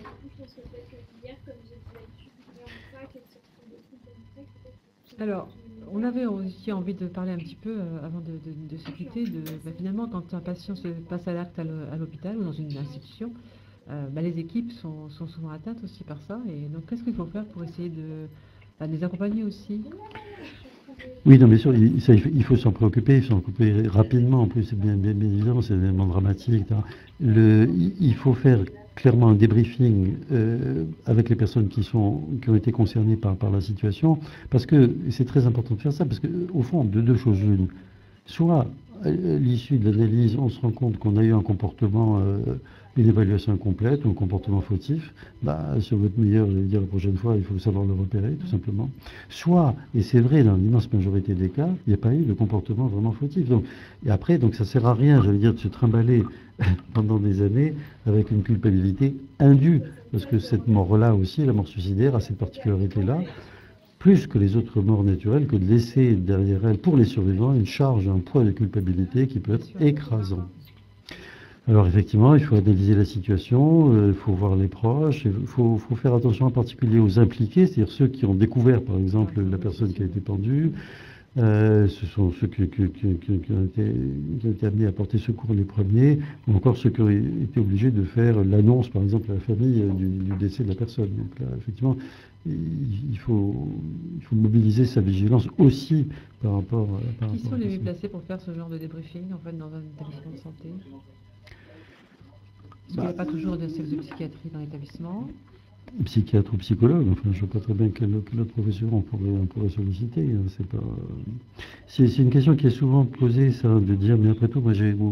Alors, on avait aussi envie de parler un petit peu, euh, avant de, de, de se quitter, de, bah, finalement, quand un patient se passe à l'acte à l'hôpital ou dans une institution, Euh, bah, les équipes sont, sont souvent atteintes aussi par ça. Et donc, qu'est-ce qu'il faut faire pour essayer de, bah, de les accompagner aussi? Oui, non, bien sûr, il, ça, il faut s'en préoccuper, s'en occuper rapidement. En plus, c'est bien, bien, bien évidemment, c'est un élément dramatique, et cetera. Le, il faut faire clairement un débriefing euh, avec les personnes qui, sont, qui ont été concernées par, par la situation, parce que c'est très important de faire ça, parce qu'au fond, de deux choses l'une. Soit, à l'issue de l'analyse, on se rend compte qu'on a eu un comportement, euh, une évaluation incomplète ou un comportement fautif, bah, sur votre meilleur, je vais dire la prochaine fois, il faut savoir le repérer, tout simplement. Soit, et c'est vrai dans l'immense majorité des cas, il n'y a pas eu de comportement vraiment fautif. Donc, et après, donc ça ne sert à rien, j'allais dire, de se trimballer pendant des années avec une culpabilité indue, parce que cette mort-là aussi, la mort suicidaire, a cette particularité-là, plus que les autres morts naturelles, que de laisser derrière elle, pour les survivants, une charge, un poids de culpabilité qui peut être écrasant. Alors effectivement, il faut analyser la situation, il euh, faut voir les proches, il faut, faut faire attention en particulier aux impliqués, c'est-à-dire ceux qui ont découvert par exemple la personne qui a été pendue, euh, ce sont ceux qui, qui, qui, qui, qui, ont été, qui ont été amenés à porter secours les premiers, ou encore ceux qui ont été obligés de faire l'annonce par exemple à la famille du, du décès de la personne. Donc là, effectivement, il faut, il faut mobiliser sa vigilance aussi par rapport, par Qui rapport sont à les ça. mieux placés pour faire ce genre de débriefing en fait, dans un établissement de santé? Parce qu'il n'y a pas toujours de service de psychiatrie dans l'établissement. Psychiatre ou psychologue, enfin je ne vois pas très bien quelle, quelle autre profession on pourrait, on pourrait solliciter. Hein, c'est pas... c'est, c'est une question qui est souvent posée, ça, de dire, mais après tout, moi j'ai, bon,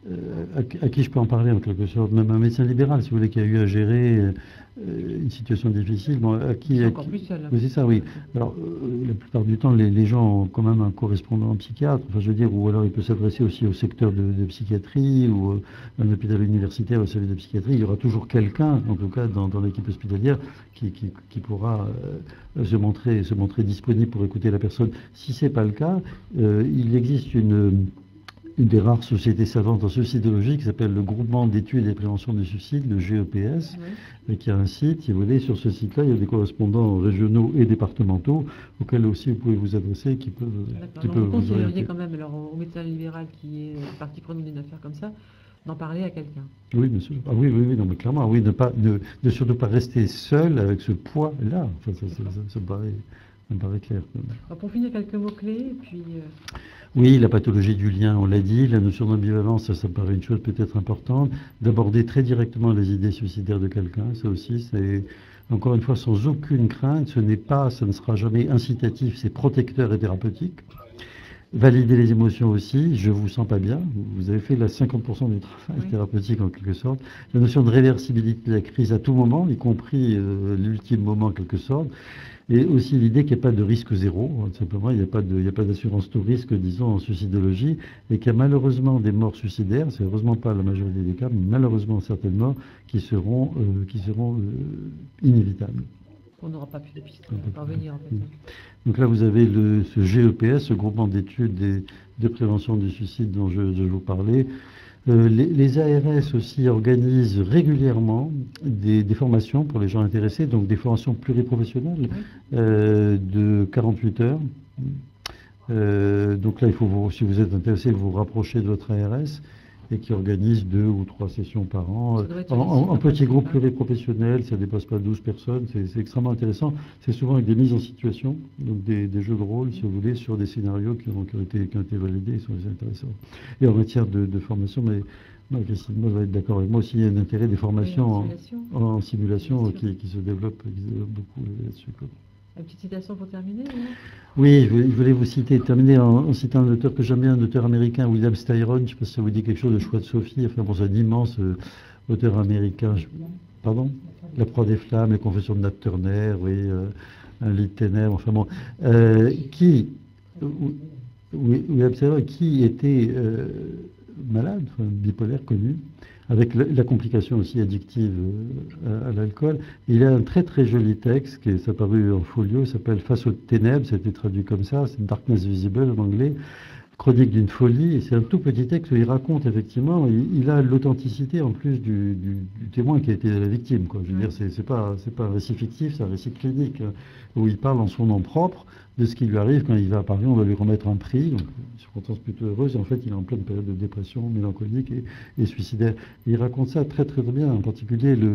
euh, à, à qui je peux en parler en quelque sorte, même un médecin libéral, si vous voulez, qui a eu à gérer euh, une situation difficile, bon, à qui... C'est à encore qui- plus seul. Oui, c'est ça, oui. Alors, euh, la plupart du temps, les, les gens ont quand même un correspondant psychiatre, enfin, je veux dire, ou alors il peut s'adresser aussi au secteur de, de psychiatrie, ou euh, un hôpital universitaire au service de psychiatrie. Il y aura toujours quelqu'un, en tout cas, dans, dans l'équipe hospitalière, qui, qui, qui pourra euh, se montrer, se montrer disponible pour écouter la personne. Si c'est pas le cas, euh, il existe une... une des rares sociétés savantes en suicidologie qui s'appelle le Groupement d'études et prévention du suicide, le G E P S, Oui. qui a un site, si vous voulez, sur ce site-là, il y a des correspondants régionaux et départementaux auxquels aussi vous pouvez vous adresser, qui peuvent, qui D'accord. peuvent Donc vous vous conseilleriez orienter. quand même alors, au médecin libéral qui est partie prenante d'une affaire comme ça, d'en parler à quelqu'un. Oui, bien sûr. Ah oui, oui, oui, non, mais clairement, oui, ne, pas, ne, ne surtout pas rester seul avec ce poids-là. Enfin, ça, ça, ça, ça me paraît, ça me paraît clair. Alors, pour finir, quelques mots-clés, et puis... euh, Oui, la pathologie du lien, on l'a dit, la notion d'ambivalence, ça, ça me paraît une chose peut-être importante, d'aborder très directement les idées suicidaires de quelqu'un, ça aussi, c'est, encore une fois, sans aucune crainte, ce n'est pas, ça ne sera jamais incitatif, c'est protecteur et thérapeutique. Valider les émotions aussi, je vous sens pas bien, vous avez fait la cinquante pour cent du travail Oui. thérapeutique en quelque sorte. La notion de réversibilité de la crise à tout moment, y compris euh, l'ultime moment en quelque sorte. Et aussi l'idée qu'il n'y a pas de risque zéro, hein, simplement, il n'y a pas de, il n'y a pas d'assurance tout risque, disons, en suicidologie, et qu'il y a malheureusement des morts suicidaires, c'est heureusement pas la majorité des cas, mais malheureusement certaines morts qui seront, euh, qui seront euh, inévitables. On n'aura pas pu de piste On peut à parvenir, en fait. Donc là, vous avez le, ce G E P S, ce groupement d'études et de prévention du suicide dont je, je vous parlais. Euh, les, les A R S aussi organisent régulièrement des, des formations pour les gens intéressés, donc des formations pluriprofessionnelles euh, de quarante-huit heures. Euh, donc là, il faut vous, si vous êtes intéressé, vous vous rapprochez de votre A R S et qui organise deux ou trois sessions par an, Ça doit être en, en- en facile, petit groupe hein. pluriprofessionnel, ça ne dépasse pas douze personnes, c'est c'est extrêmement intéressant. C'est souvent avec des mises en situation, donc des, des jeux de rôle, si vous voulez, sur des scénarios qui ont, qui ont été, qui ont été validés, ils sont assez intéressants. Et en matière de, de formation, mais non, Christine Moll va être d'accord avec moi aussi, il y a un intérêt des formations Oui, en, en en simulation Bien sûr. qui, qui se développent, qui se développent beaucoup là-dessus, quoi. Une petite citation pour terminer, hein. Oui, je voulais, je voulais vous citer, terminer en, en citant un auteur que j'aime bien, un auteur américain, William Styron, je ne sais pas si ça vous dit quelque chose, de Choix de Sophie, enfin bon, c'est un immense euh, auteur américain, je- pardon, La proie des flammes, Les confessions de Nat Turner, oui, euh, Un lit de ténèbres, enfin bon, euh, qui, euh, oui, William Styron, qui était euh, malade, enfin, bipolaire connu, avec la, la complication aussi addictive euh, à, à l'alcool. Il a un très très joli texte qui est apparu en folio, il s'appelle Face aux ténèbres, ça a été traduit comme ça, c'est Darkness Visible en anglais, chronique d'une folie, et c'est un tout petit texte où il raconte effectivement, il, il a l'authenticité en plus du, du, du témoin qui a été la victime, quoi. Je veux dire, c'est c'est pas, c'est pas un récit fictif, c'est un récit clinique, hein, où il parle en son nom propre de ce qui lui arrive quand il va à Paris, on va lui remettre un prix, donc une circonstance plutôt heureuse, et en fait il est en pleine période de dépression mélancolique et, et suicidaire. Et il raconte ça très très bien, en particulier le,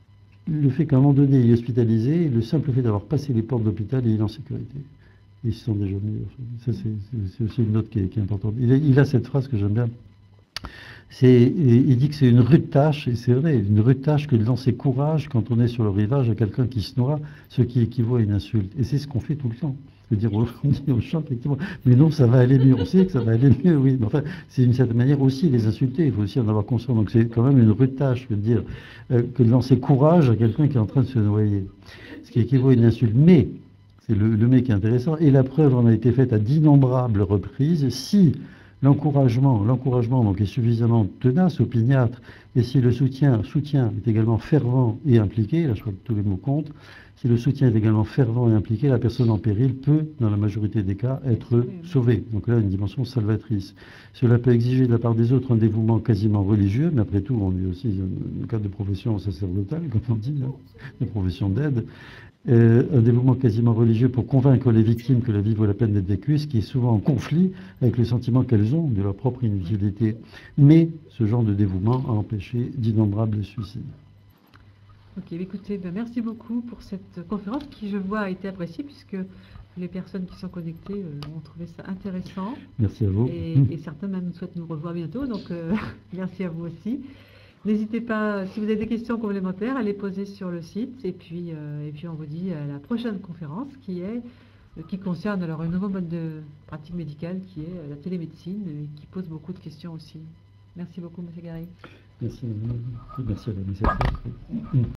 le fait qu'à un moment donné il est hospitalisé, le simple fait d'avoir passé les portes d'hôpital et il est en sécurité. Ils se sont déjà mis. Ça, c'est c'est aussi une note qui est, qui est importante. Il a, il a cette phrase que j'aime bien. C'est, il dit que c'est une rude tâche, et c'est vrai, une rude tâche que de lancer courage quand on est sur le rivage à quelqu'un qui se noie, ce qui équivaut à une insulte. Et c'est ce qu'on fait tout le temps. Je veux dire, on dit aux gens, effectivement, mais non, ça va aller mieux. On sait que ça va aller mieux, oui. Mais enfin, c'est d'une certaine manière aussi les insulter. Il faut aussi en avoir conscience. Donc c'est quand même une rude tâche, je veux dire, euh, que de lancer courage à quelqu'un qui est en train de se noyer. Ce qui équivaut à une insulte. Mais, c'est le, le mais qui est intéressant, et la preuve en a été faite à d'innombrables reprises, si l'encouragement, l'encouragement donc est suffisamment tenace, opiniâtre, et si le soutien, soutien est également fervent et impliqué, là je crois que tous les mots comptent, si le soutien est également fervent et impliqué, la personne en péril peut, dans la majorité des cas, être sauvée. Donc là, une dimension salvatrice. Cela peut exiger de la part des autres un dévouement quasiment religieux, mais après tout, on est aussi dans le cadre de profession sacerdotale, comme on dit, hein, de profession d'aide. Euh, un développement quasiment religieux pour convaincre les victimes que la vie vaut la peine d'être vécue, ce qui est souvent en conflit avec le sentiment qu'elles ont de leur propre inutilité. Mais ce genre de dévouement a empêché d'innombrables suicides. Ok, écoutez, ben merci beaucoup pour cette conférence qui, je vois, a été appréciée puisque les personnes qui sont connectées euh, ont trouvé ça intéressant. Merci à vous. Et, et certains même souhaitent nous revoir bientôt, donc euh, merci à vous aussi. N'hésitez pas, si vous avez des questions complémentaires, à les poser sur le site. Et puis, euh, et puis on vous dit à la prochaine conférence qui est euh, qui concerne alors un nouveau mode de pratique médicale qui est euh, la télémédecine et qui pose beaucoup de questions aussi. Merci beaucoup, M. Garay. Merci, merci à la